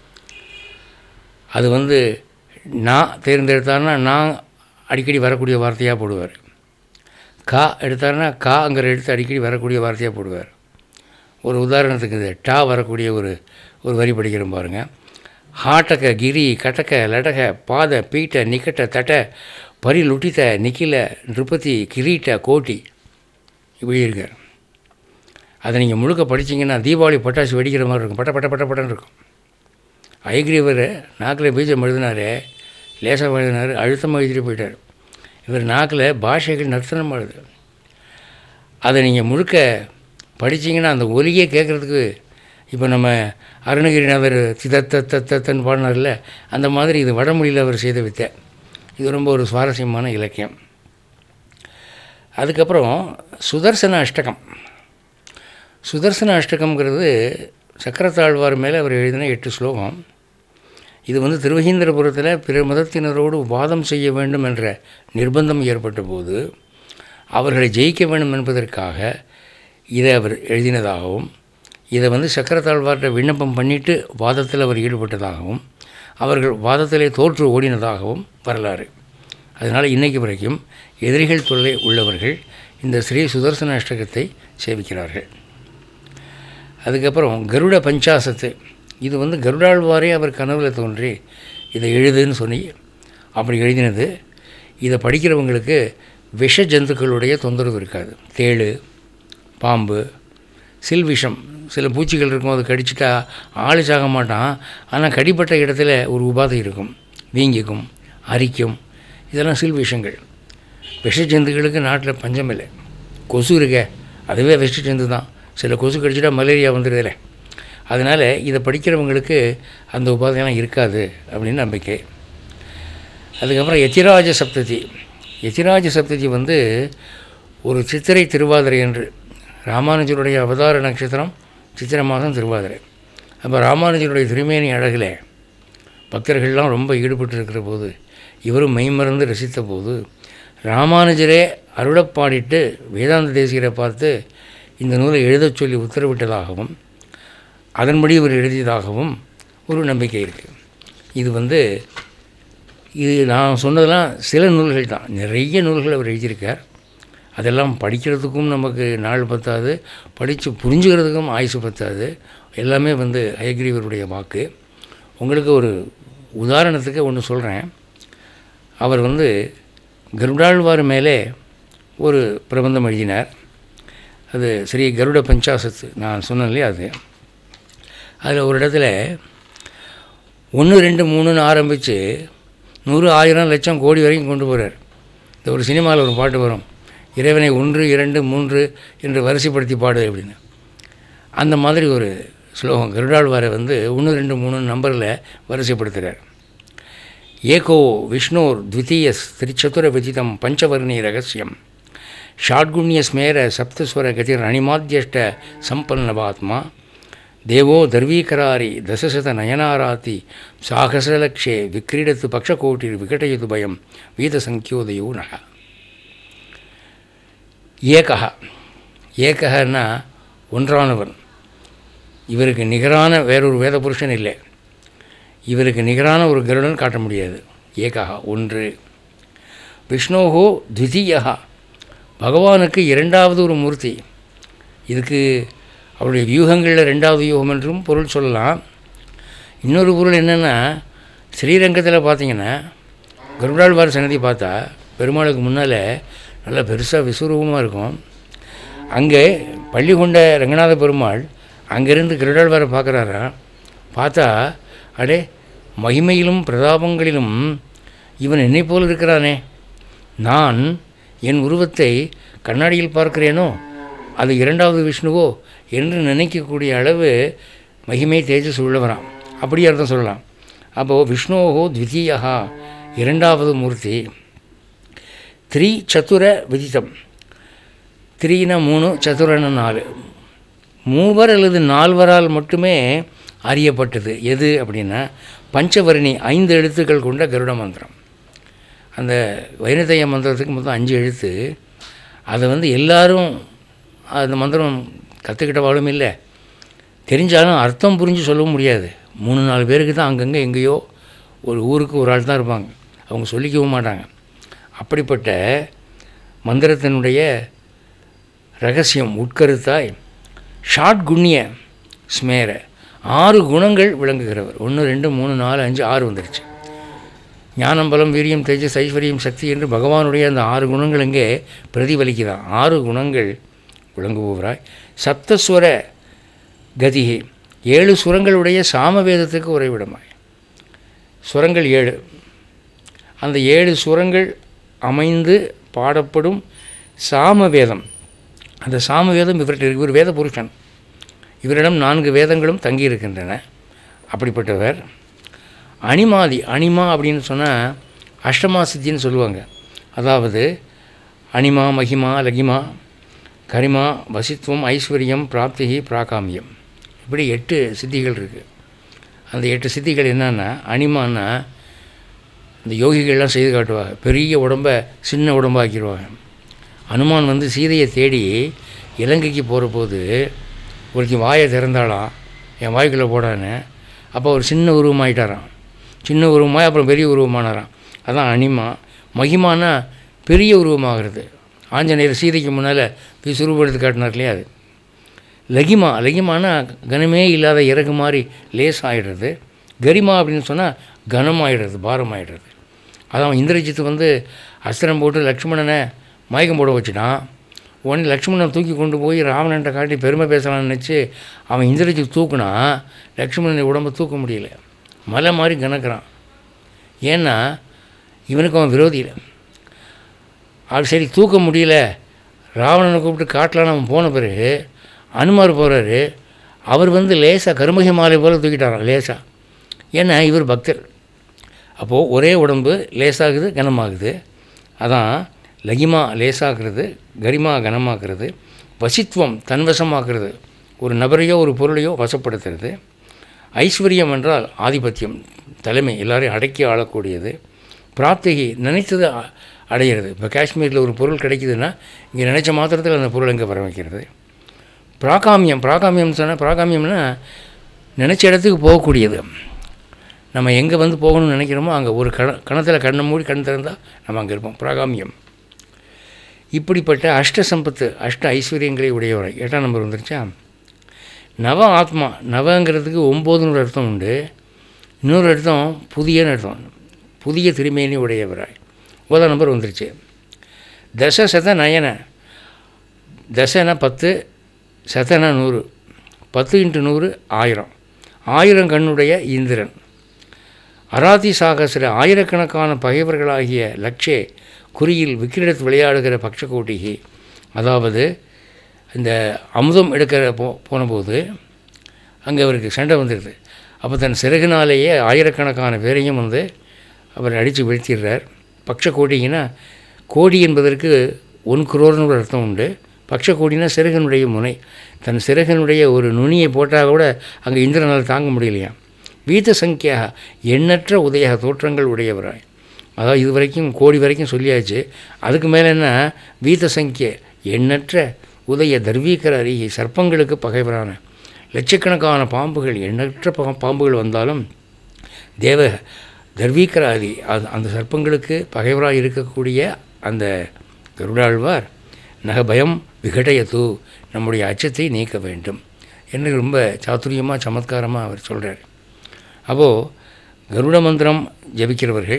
அது நான் தேர்ந்தெடுத்தார்னா நான் அடிக்கடி வரக்கூடிய வார்த்தையாக போடுவார். கா எடுத்தார்னா காங்கிற எழுத்து அடிக்கடி வரக்கூடிய வார்த்தையாக போடுவார். ஒரு உதாரணத்துக்கு இது டா வரக்கூடிய ஒரு வரி படிக்கிறோம் பாருங்கள். ஹாட்டக கிரி கட்டக லடக பாத பீட்ட நிக்கட்ட தட்ட பரி லுட்டித்த நிக்கில நிருபதி கிரீட்ட கோட்டி இப்படி இருக்கார். அதை நீங்கள் முழுக்க படிச்சிங்கன்னா தீபாவளி பட்டாசு வெடிக்கிற மாதிரி இருக்கும். பட்ட பட்ட பட்ட பட்டன்னு இருக்கும். ஐகிரீவர் நாக்கில் பீஜம் எழுதினார், லேசாக எழுதினார், அழுத்தமாக எழுதிட்டு போயிட்டார். இவர் நாக்கில் பாஷைகள் நர்த்தனம் எழுது. அதை நீங்கள் முழுக்க படிச்சிங்கன்னா அந்த ஒலியே கேட்குறதுக்கு இப்போ நம்ம அருணகிரிநாதர் தத்தன்னு பாடினார்ல, அந்த மாதிரி இது வடமொழியில் அவர் செய்த வித்தை. இது ரொம்ப ஒரு சுவாரஸ்யமான இலக்கியம். அதுக்கப்புறம் சுதர்சன அஷ்டகம். சுதர்சன அஷ்டகம்ங்கிறது சக்கரத்தாழ்வார் மேலே அவர் எழுதின 8 ஸ்லோகம். இது திருவஹீந்திரபுரத்தில் பிற மதத்தினரோடு வாதம் செய்ய வேண்டும் என்ற நிர்பந்தம் ஏற்பட்ட போது அவர்களை ஜெயிக்க வேண்டும் என்பதற்காக இதை அவர் எழுதினதாகவும், இதை சக்கரத்தாழ்வார்கிட்ட விண்ணப்பம் பண்ணிவிட்டு வாதத்தில் அவர் ஈடுபட்டதாகவும், அவர்கள் வாதத்திலே தோற்று ஓடினதாகவும் வரலாறு. அதனால் இன்றைக்கு வரைக்கும் எதிரிகள் தொல்லை உள்ளவர்கள் இந்த ஸ்ரீ சுதர்சன அஷ்டகத்தை சேவிக்கிறார்கள். அதுக்கப்புறம் கருட பஞ்சாசத்து. இது கருடாழ்வாரே அவர் கனவில் தோன்றி இதை எழுதுன்னு சொல்லி அப்படி எழுதினது. இதை படிக்கிறவங்களுக்கு விஷ ஜந்துக்களுடைய தொந்தரவு இருக்காது. தேள், பாம்பு, சில்விஷம், சில பூச்சிகள் இருக்கும், அது கடிச்சிட்டா ஆள் சாக மாட்டான், ஆனால் கடிப்பட்ட இடத்துல ஒரு உபாதை இருக்கும், வீங்கிக்கும், அரிக்கும். இதெல்லாம் சில்விஷங்கள். விஷ ஜந்துக்களுக்கு நாட்டில் பஞ்சம் இல்லை. கொசு இருக்க அதுவே விஷ ஜந்து தான். சில கொசு கடிச்சிட்டா மலேரியா வந்துடுதில்ல. அதனால் இதை படிக்கிறவங்களுக்கு அந்த உபாதையெல்லாம் இருக்காது அப்படின்னு நம்பிக்கை. அதுக்கப்புறம் யதிராஜ சப்ததி. யதிராஜ சப்ததி வந்து ஒரு சித்திரை திருவாதிரை என்று, ராமானுஜருடைய அவதார நட்சத்திரம் சித்திரை மாதம் திருவாதிரை. அப்போ ராமானுஜருடைய திருமேனி அழகில் பக்தர்கள்லாம் ரொம்ப ஈடுபட்டு இருக்கிற போது, இவரும் மெய்மறந்து ரசித்த போது, ராமானுஜரே அருளப்பாடிட்டு வேதாந்த தேசிகரை பார்த்து இந்த நூலை எழுதச் சொல்லி உத்தரவிட்டதாகவும் அதன்படி இவர் எழுதியதாகவும் ஒரு நம்பிக்கை இருக்குது. இது நான் சொன்னதெல்லாம் சில நூல்கள் தான், நிறைய நூல்கள் அவர் எழுதியிருக்கார். அதெல்லாம் படிக்கிறதுக்கும் நமக்கு நாள் பத்தாது, படித்து புரிஞ்சுக்கிறதுக்கும் ஆயுசு பத்தாது. எல்லாமே ஹயக்ரீவருடைய வாக்கு. உங்களுக்கு ஒரு உதாரணத்துக்கு ஒன்று சொல்கிறேன். அவர் கருடாழ்வார் மேலே ஒரு பிரபந்தம் எழுதினார். அது ஸ்ரீ கருட பஞ்சாசத்து நான் சொன்னேன் இல்லையா, அது அதில் ஒரு இடத்துல 1, 2, 3ன்னு ஆரம்பித்து 100, 1000, லட்சம், கோடி வரைக்கும் கொண்டு போகிறார். இந்த ஒரு சினிமாவில் ஒரு பாட்டு வரும், இறைவனை 1, 2, 3 என்று வரிசைப்படுத்தி பாடு அப்படின்னு. அந்த மாதிரி ஒரு ஸ்லோகம் கருடாழ்வாரை 1, 2, 3 நம்பரில் வரிசைப்படுத்துகிறார். ஏகோ விஷ்ணோர் த்விதீயஸ் திரிச்சதுர விதிதம் பஞ்சவர்ணி ரகசியம் ஷாட்குண்ய ஸ்மேர சப்தஸ்வர கதிர் அணிமாத்யஷ்ட சம்பன்னவாத்மா தேவோ தர்வீகராரி தசசத நயனாராத்தி சாகசலக்ஷே விக்ரீடத்து பக்ஷகோட்டிர் விகடயது பயம் வீதசங்கியோதயோ நக. ஏகன்னா ஒன்றானவன். இவருக்கு நிகரான வேறொரு வேத புருஷன் இல்லை. இவருக்கு நிகரான ஒரு கருடன் காட்ட முடியாது. ஏகா ஒன்று. விஷ்ணோகோ த்விதீயா, பகவானுக்கு இரண்டாவது ஒரு மூர்த்தி. இதுக்கு அவருடைய வியூகங்களில் ரெண்டாவது யூகம் என்றும் பொருள் சொல்லலாம். இன்னொரு பொருள் என்னென்னா, ஸ்ரீரங்கத்தில் பார்த்திங்கன்னா கருடாழ்வார் சன்னதி பார்த்தா பெருமாளுக்கு முன்னால் நல்லா பெருசாக விஸ்வரூபமாக இருக்கும். அங்கே பள்ளி கொண்ட ரங்கநாத பெருமாள் அங்கேருந்து கருடாழ்வாரை பார்க்குறாரா. பார்த்தா அடே, மகிமையிலும் பிரதாபங்களிலும் இவன் என்னை போல் இருக்கிறானே, நான் என் உருவத்தை கண்ணாடியில் பார்க்கிறேனோ அது இரண்டாவது விஷ்ணுவோ என்று நினைக்கக்கூடிய அளவு மகிமை தேஜஸ் உள்ளவராம். அப்படி அர்த்தம் சொல்லலாம். அப்போது விஷ்ணோகோ த்விதீயா, இரண்டாவது மூர்த்தி. சதுர விதித்தம். 3 சதுரன்னு 4, மூவர் அல்லது 4வரால் மட்டுமே அறியப்பட்டது. எது அப்படின்னா பஞ்சவர்ணி, 5 எழுத்துக்கள் கொண்ட கருட மந்திரம். அந்த வைணதய மந்திரத்துக்கு மொத்தம் 5 எழுத்து. அதை எல்லாரும் அந்த மந்திரம் கற்றுக்கிட்டவாலும் இல்லை, தெரிஞ்சாலும் அர்த்தம் புரிஞ்சு சொல்லவும் முடியாது. 3-4 பேருக்கு தான் அங்கங்கே எங்கேயோ ஒரு ஊருக்கு ஒரு ஆள் தான் இருப்பாங்க, அவங்க சொல்லிக்கவும் மாட்டாங்க. அப்படிப்பட்ட மந்திரத்தினுடைய ரகசியம் உட்கருத்தாய் ஷாட்குண்ய ஸ்மேர, 6 குணங்கள் விளங்குகிறவர். 1, 2, 3, 4, 5, 6 வந்துருச்சு. ஞானம், பலம், வீரியம், தேஜஸ், ஐஸ்வர்யம், சக்தி என்று பகவானுடைய அந்த 6 குணங்கள் இங்கே பிரதிபலிக்கிறான். 6 குணங்கள் விளங்குபவராய் சப்தஸ்வர கதிகை, 7 சுரங்களுடைய சாமவேதத்துக்கு உறைவிடமாய். சுரங்கள் 7, அந்த 7 சுரங்கள் அமைந்து பாடப்படும் சாமவேதம். அந்த சாமவேதம் இவர் வேத புருஷன். இவரிடம் 4 வேதங்களும் தங்கியிருக்கின்றன. அப்படிப்பட்டவர் அணிமாதி. அணிமா அப்படின்னு சொன்னால் அஷ்டமா சித்தின்னு சொல்லுவாங்க. அதாவது அணிமா, மகிமா, லகிமா, கரிமா, வசித்துவம், ஐஸ்வர்யம், பிராப்திகி, பிராகாமியம், இப்படி 8 சித்திகள் இருக்குது. அந்த 8 சித்திகள் என்னன்னா, அணிமான்னா இந்த யோகிகள்லாம் செய்து காட்டுவாங்க. பெரிய உடம்பை சின்ன உடம்பாக்கிடுவாங்க. அனுமான் சீதையை தேடி இலங்கைக்கு போகிற போது ஒருத்தி வாயை திறந்தாலாம், என் வாய்க்குள்ளே போடான்னு. அப்போ ஒரு சின்ன உருவமாயிட்டாராம். சின்ன உருவமாய் அப்புறம் பெரிய உருவமானாராம். அதான் அனிமா. மகிமானா பெரிய உருவமாகிறது. ஆஞ்சநேயர் சீதைக்கு முன்னால் விஸ்வரூபடுத்தி காட்டினார் இல்லையா, அது. லகிமானா கனமே இல்லாத இறகு மாதிரி லேஸ் ஆகிடுறது. கரிமா அப்படின்னு சொன்னால் கனமாகிடுறது, பாரமாகிடுறது. அதான் இந்திரஜித்து அஸ்திரம் போட்டு லக்ஷ்மணனை மயக்கம் போட வச்சுட்டான். உடனே லக்ஷ்மணனை தூக்கி கொண்டு போய் ராவணன்ட்ட காட்டி பெருமை பேசலாம்னு நினச்சி அவன் இந்திரஜித்து தூக்குனா லக்ஷ்மணனை உடம்பை தூக்க முடியல, மலை மாதிரி கணக்கிறான். ஏன்னா இவனுக்கு அவன் விரோதி இல்லை. அது சரி தூக்க முடியல, ராவணனை கூப்பிட்டு காட்டலான்னு அவன் போன பிறகு அனுமார் போகிறாரு. அவர் லேசாக கருமகி மாலை போல் தூக்கிட்டாரான் லேசாக. ஏன்னா இவர் பக்தர். அப்போது ஒரே உடம்பு லேசாகுது கனமாகுது. அதான் லகிமா லேசாகிறது, கரிமா கனமாக்குறது, வசித்துவம் தன்வசமாக்குறது, ஒரு நபரையோ ஒரு பொருளையோ வசப்படுத்துறது. ஐஸ்வர்யம் என்றால் ஆதிபத்தியம், தலைமை, எல்லாரையும் அடக்கி ஆளக்கூடியது. பிராப்திகி நினைத்தது அடையிறது. இப்போ காஷ்மீரில் ஒரு பொருள் கிடைக்குதுன்னா இங்கே நினச்ச மாத்திரத்தில் அந்த பொருள் இங்கே வர வைக்கிறது. பிராகாமியம் சொன்னால் பிராகாமியம்னா நினச்ச இடத்துக்கு போகக்கூடியது. நம்ம எங்கே போகணும்னு நினைக்கிறோமோ அங்கே ஒரு கணத்தில் கண்ணை மூடி கண் திறந்தால் நம்ம அங்கே இருப்போம். பிராகாமியம். இப்படிப்பட்ட அஷ்ட சம்பத்து, அஷ்ட ஐஸ்வர்யங்களை உடையவரை. 8ஆம் நம்பர் வந்துருச்சா? நவ ஆத்மா. நவங்கிறதுக்கு 9 அர்த்தம் உண்டு. இன்னொரு அர்த்தம் புதியன்னு அர்த்தம், புதிய திருமேனி உடையவராய். 9ஆம் நம்பர் வந்துருச்சு. தச சத நயன. தசனா 10, சதனா 100. 10 × 100 1000. 1000 கண்ணுடைய இந்திரன். அராதி சாகசிர ஆயிரக்கணக்கான பகைவர்களாகிய லட்சே குறியில் விக்கிரீடத்து விளையாடுகிற பக்ஷகோட்டிகி. அதாவது இந்த அமுதம் எடுக்கிற போனபோது அங்கே அவருக்கு சண்டை வந்துடுது. அப்போ தன் சிறகுனாலேயே ஆயிரக்கணக்கான பேரையும் அவர் அடித்து வீழ்த்திடுறார். பக்ஷகோட்டிகின்னா கோடி என்பதற்கு 1 crore ஒரு அர்த்தம் உண்டு. பக்ஷகோடினா சிறகனுடைய முனை. தன் சிறகனுடைய ஒரு நுனியை போட்டால் கூட அங்கே இந்திரனால் தாங்க முடியலையா. வீத சங்கியாக எண்ணற்ற உதய தோற்றங்கள் உடையவராய். அதாவது இது வரைக்கும் கோடி வரைக்கும் சொல்லியாச்சு. அதுக்கு மேலே என்ன, வீத சங்கிய எண்ணற்ற உதய தர்வீகர அருகே சர்ப்பங்களுக்கு பகைவரான லட்சக்கணக்கான பாம்புகள், எண்ணற்ற பாம்புகள் வந்தாலும் தேவ தர்வீகர அரி அந்த சர்ப்பங்களுக்கு பகைவராக இருக்கக்கூடிய அந்த கருடாழ்வார் நகபயம் விகடயத்து, நம்முடைய அச்சத்தை நீக்க வேண்டும் என்று ரொம்ப சாதுரியமாக சமத்காரமாக அவர் சொல்கிறார். அப்போது கருட மந்திரம் ஜபிக்கிறவர்கள்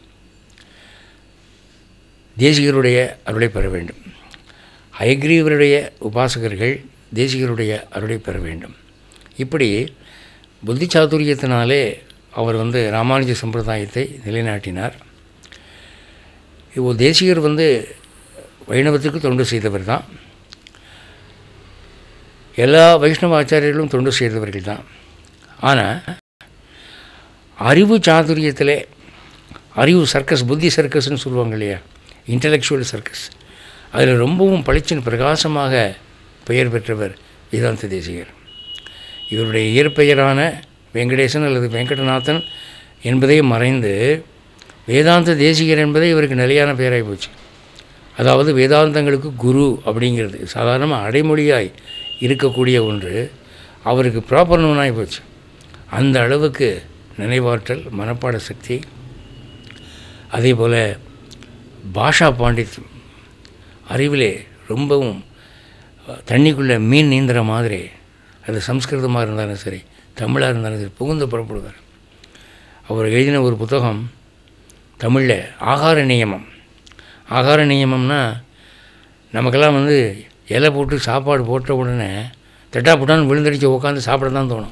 தேசிகருடைய அருளை பெற வேண்டும். ஹயக்ரீவருடைய உபாசகர்கள் தேசிகருடைய அருளை பெற வேண்டும். இப்படி புத்தி சாதுரியத்தினாலே அவர் ராமானுஜ சம்பிரதாயத்தை நிலைநாட்டினார். இப்போ தேசிகர் வைணவத்துக்கு தொண்டு செய்தவர் தான். எல்லா வைஷ்ணவ ஆச்சாரியர்களும் தொண்டு செய்தவர்கள் தான். ஆனால் அறிவு சாதுரியத்தில், அறிவு சர்க்கஸ், புத்தி சர்க்கஸ்ன்னு சொல்லுவாங்க இல்லையா, இன்டலெக்சுவல் சர்க்கஸ், அதில் ரொம்பவும் பளிச்சின் பிரகாசமாக பெயர் பெற்றவர் வேதாந்த தேசிகர். இவருடைய இயற்பெயரான வெங்கடேசன் அல்லது வெங்கடநாதன் என்பதை மறைந்து வேதாந்த தேசிகர் என்பதே இவருக்கு நிலையான பெயராகி போச்சு. அதாவது வேதாந்தங்களுக்கு குரு அப்படிங்கிறது சாதாரணமாக அடைமொழியாய் இருக்கக்கூடிய ஒன்று அவருக்கு ப்ராப்பர் நோனாகி போச்சு. அந்த அளவுக்கு நினைவாற்றல், மனப்பாட சக்தி, அதே போல் பாஷா பாண்டித்யம், அறிவிலே ரொம்பவும் தண்ணிக்குள்ளே மீன் நீந்துற மாதிரி, அது சம்ஸ்கிருதமாக இருந்தாலும் சரி தமிழாக இருந்தாலும் சரி புகுந்து புறப்படுவார். அவர் எழுதின ஒரு புத்தகம் தமிழில் ஆகார நியமம். ஆகார நியமம்னா நமக்கெல்லாம் இலை போட்டு சாப்பாடு போட்ட உடனே தட்டா புட்டான்னு விழுந்தடிச்சு உட்காந்து சாப்பிட தான் தோணும்.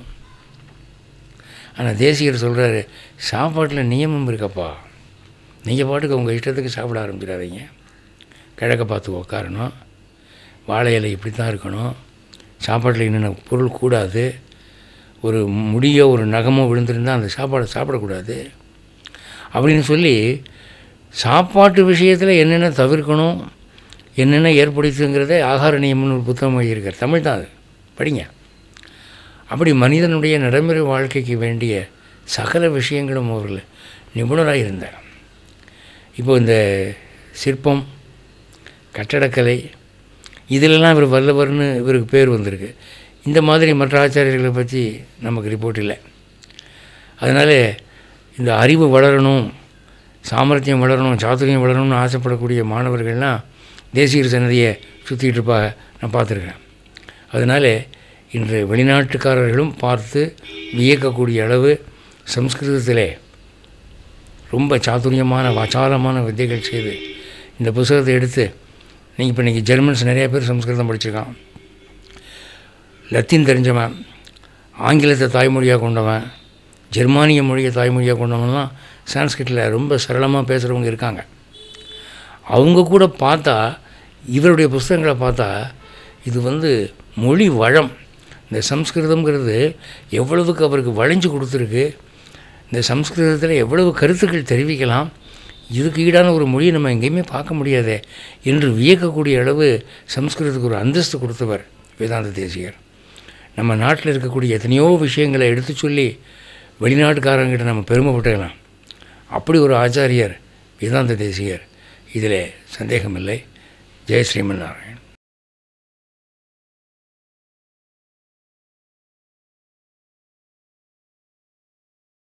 ஆனால் தேசிகர் சொல்கிறாரு, சாப்பாட்டில் நியமம் இருக்கப்பா, நீங்கள் பாட்டுக்கு உங்கள் இஷ்டத்துக்கு சாப்பிட ஆரம்பிச்சிடாதீங்க. கிழக்க பார்த்து உட்காரணும், வாழை இலை இப்படி தான் இருக்கணும், சாப்பாட்டில் என்னென்ன பொருள் கூடாது, ஒரு முடியோ ஒரு நகமோ விழுந்திருந்தால் அந்த சாப்பாடை சாப்பிடக்கூடாது அப்படின்னு சொல்லி சாப்பாட்டு விஷயத்தில் என்னென்ன தவிர்க்கணும், என்னென்ன ஏற்படுத்துங்கிறத ஆகார நியமம்னு ஒரு புத்தகம் எழுதியிருக்கார். தமிழ் தான் அது, படிங்க. அப்படி மனிதனுடைய நடைமுறை வாழ்க்கைக்கு வேண்டிய சகல விஷயங்களும் அவர்கள் நிபுணராக இருந்தார். இப்போது இந்த சிற்பம், கட்டடக்கலை இதிலெல்லாம் இவர் வல்லவர்னு இவருக்கு பேர் வந்திருக்கு. இந்த மாதிரி மற்ற ஆச்சாரியர்களை பற்றி நமக்கு ரிப்போர்ட் இல்லை. அதனால் இந்த அறிவு வளரணும், சாமர்த்தியம் வளரணும், சாதுரியம் வளரணும்னு ஆசைப்படக்கூடிய மாணவர்கள்லாம் தேசிகர் சன்னதியை சுற்றிக்கிட்டு இருப்பாங்க, நான் பார்த்துருக்கேன். அதனால் இன்று வெளிநாட்டுக்காரர்களும் பார்த்து வியக்கக்கூடிய அளவு சம்ஸ்கிருதத்திலே ரொம்ப சாதுரியமான வாச்சாலமான வித்தைகள் செய்து இந்த புத்தகத்தை எடுத்து நீங்கள் இப்போ இன்றைக்கி ஜெர்மன்ஸ் நிறையா பேர் சம்ஸ்கிருதம் படிச்சிருக்கான், லத்தீன் தெரிஞ்சவன், ஆங்கிலத்தை தாய்மொழியாக கொண்டவன், ஜெர்மானிய மொழியை தாய்மொழியாக கொண்டவன்லாம் சான்ஸ்கிரிட்டில் ரொம்ப சரளமாக பேசுகிறவங்க இருக்காங்க. அவங்க கூட பார்த்தா, இவருடைய புஸ்தகங்களை பார்த்தா இது மொழி வளம், இந்த சம்ஸ்கிருதம்ங்கிறது எவ்வளவுக்கு அவருக்கு வளைஞ்சு கொடுத்துருக்கு, இந்த சம்ஸ்கிருதத்தில் எவ்வளவு கருத்துக்கள் தெரிவிக்கலாம், இதுக்கு ஈடான ஒரு மொழியை நம்ம எங்கேயுமே பார்க்க முடியாதே என்று வியக்கக்கூடிய அளவு சம்ஸ்கிருதத்துக்கு ஒரு அந்தஸ்து கொடுத்தவர் வேதாந்த தேசிகர். நம்ம நாட்டில் இருக்கக்கூடிய எத்தனையோ விஷயங்களை எடுத்து சொல்லி வெளிநாட்டுக்காரங்கிட்ட நம்ம பெருமைப்பட்டுக்கலாம். அப்படி ஒரு ஆச்சாரியர் வேதாந்த தேசிகர், இதில் சந்தேகமில்லை. ஜெய் ஸ்ரீமன் நாராயண்.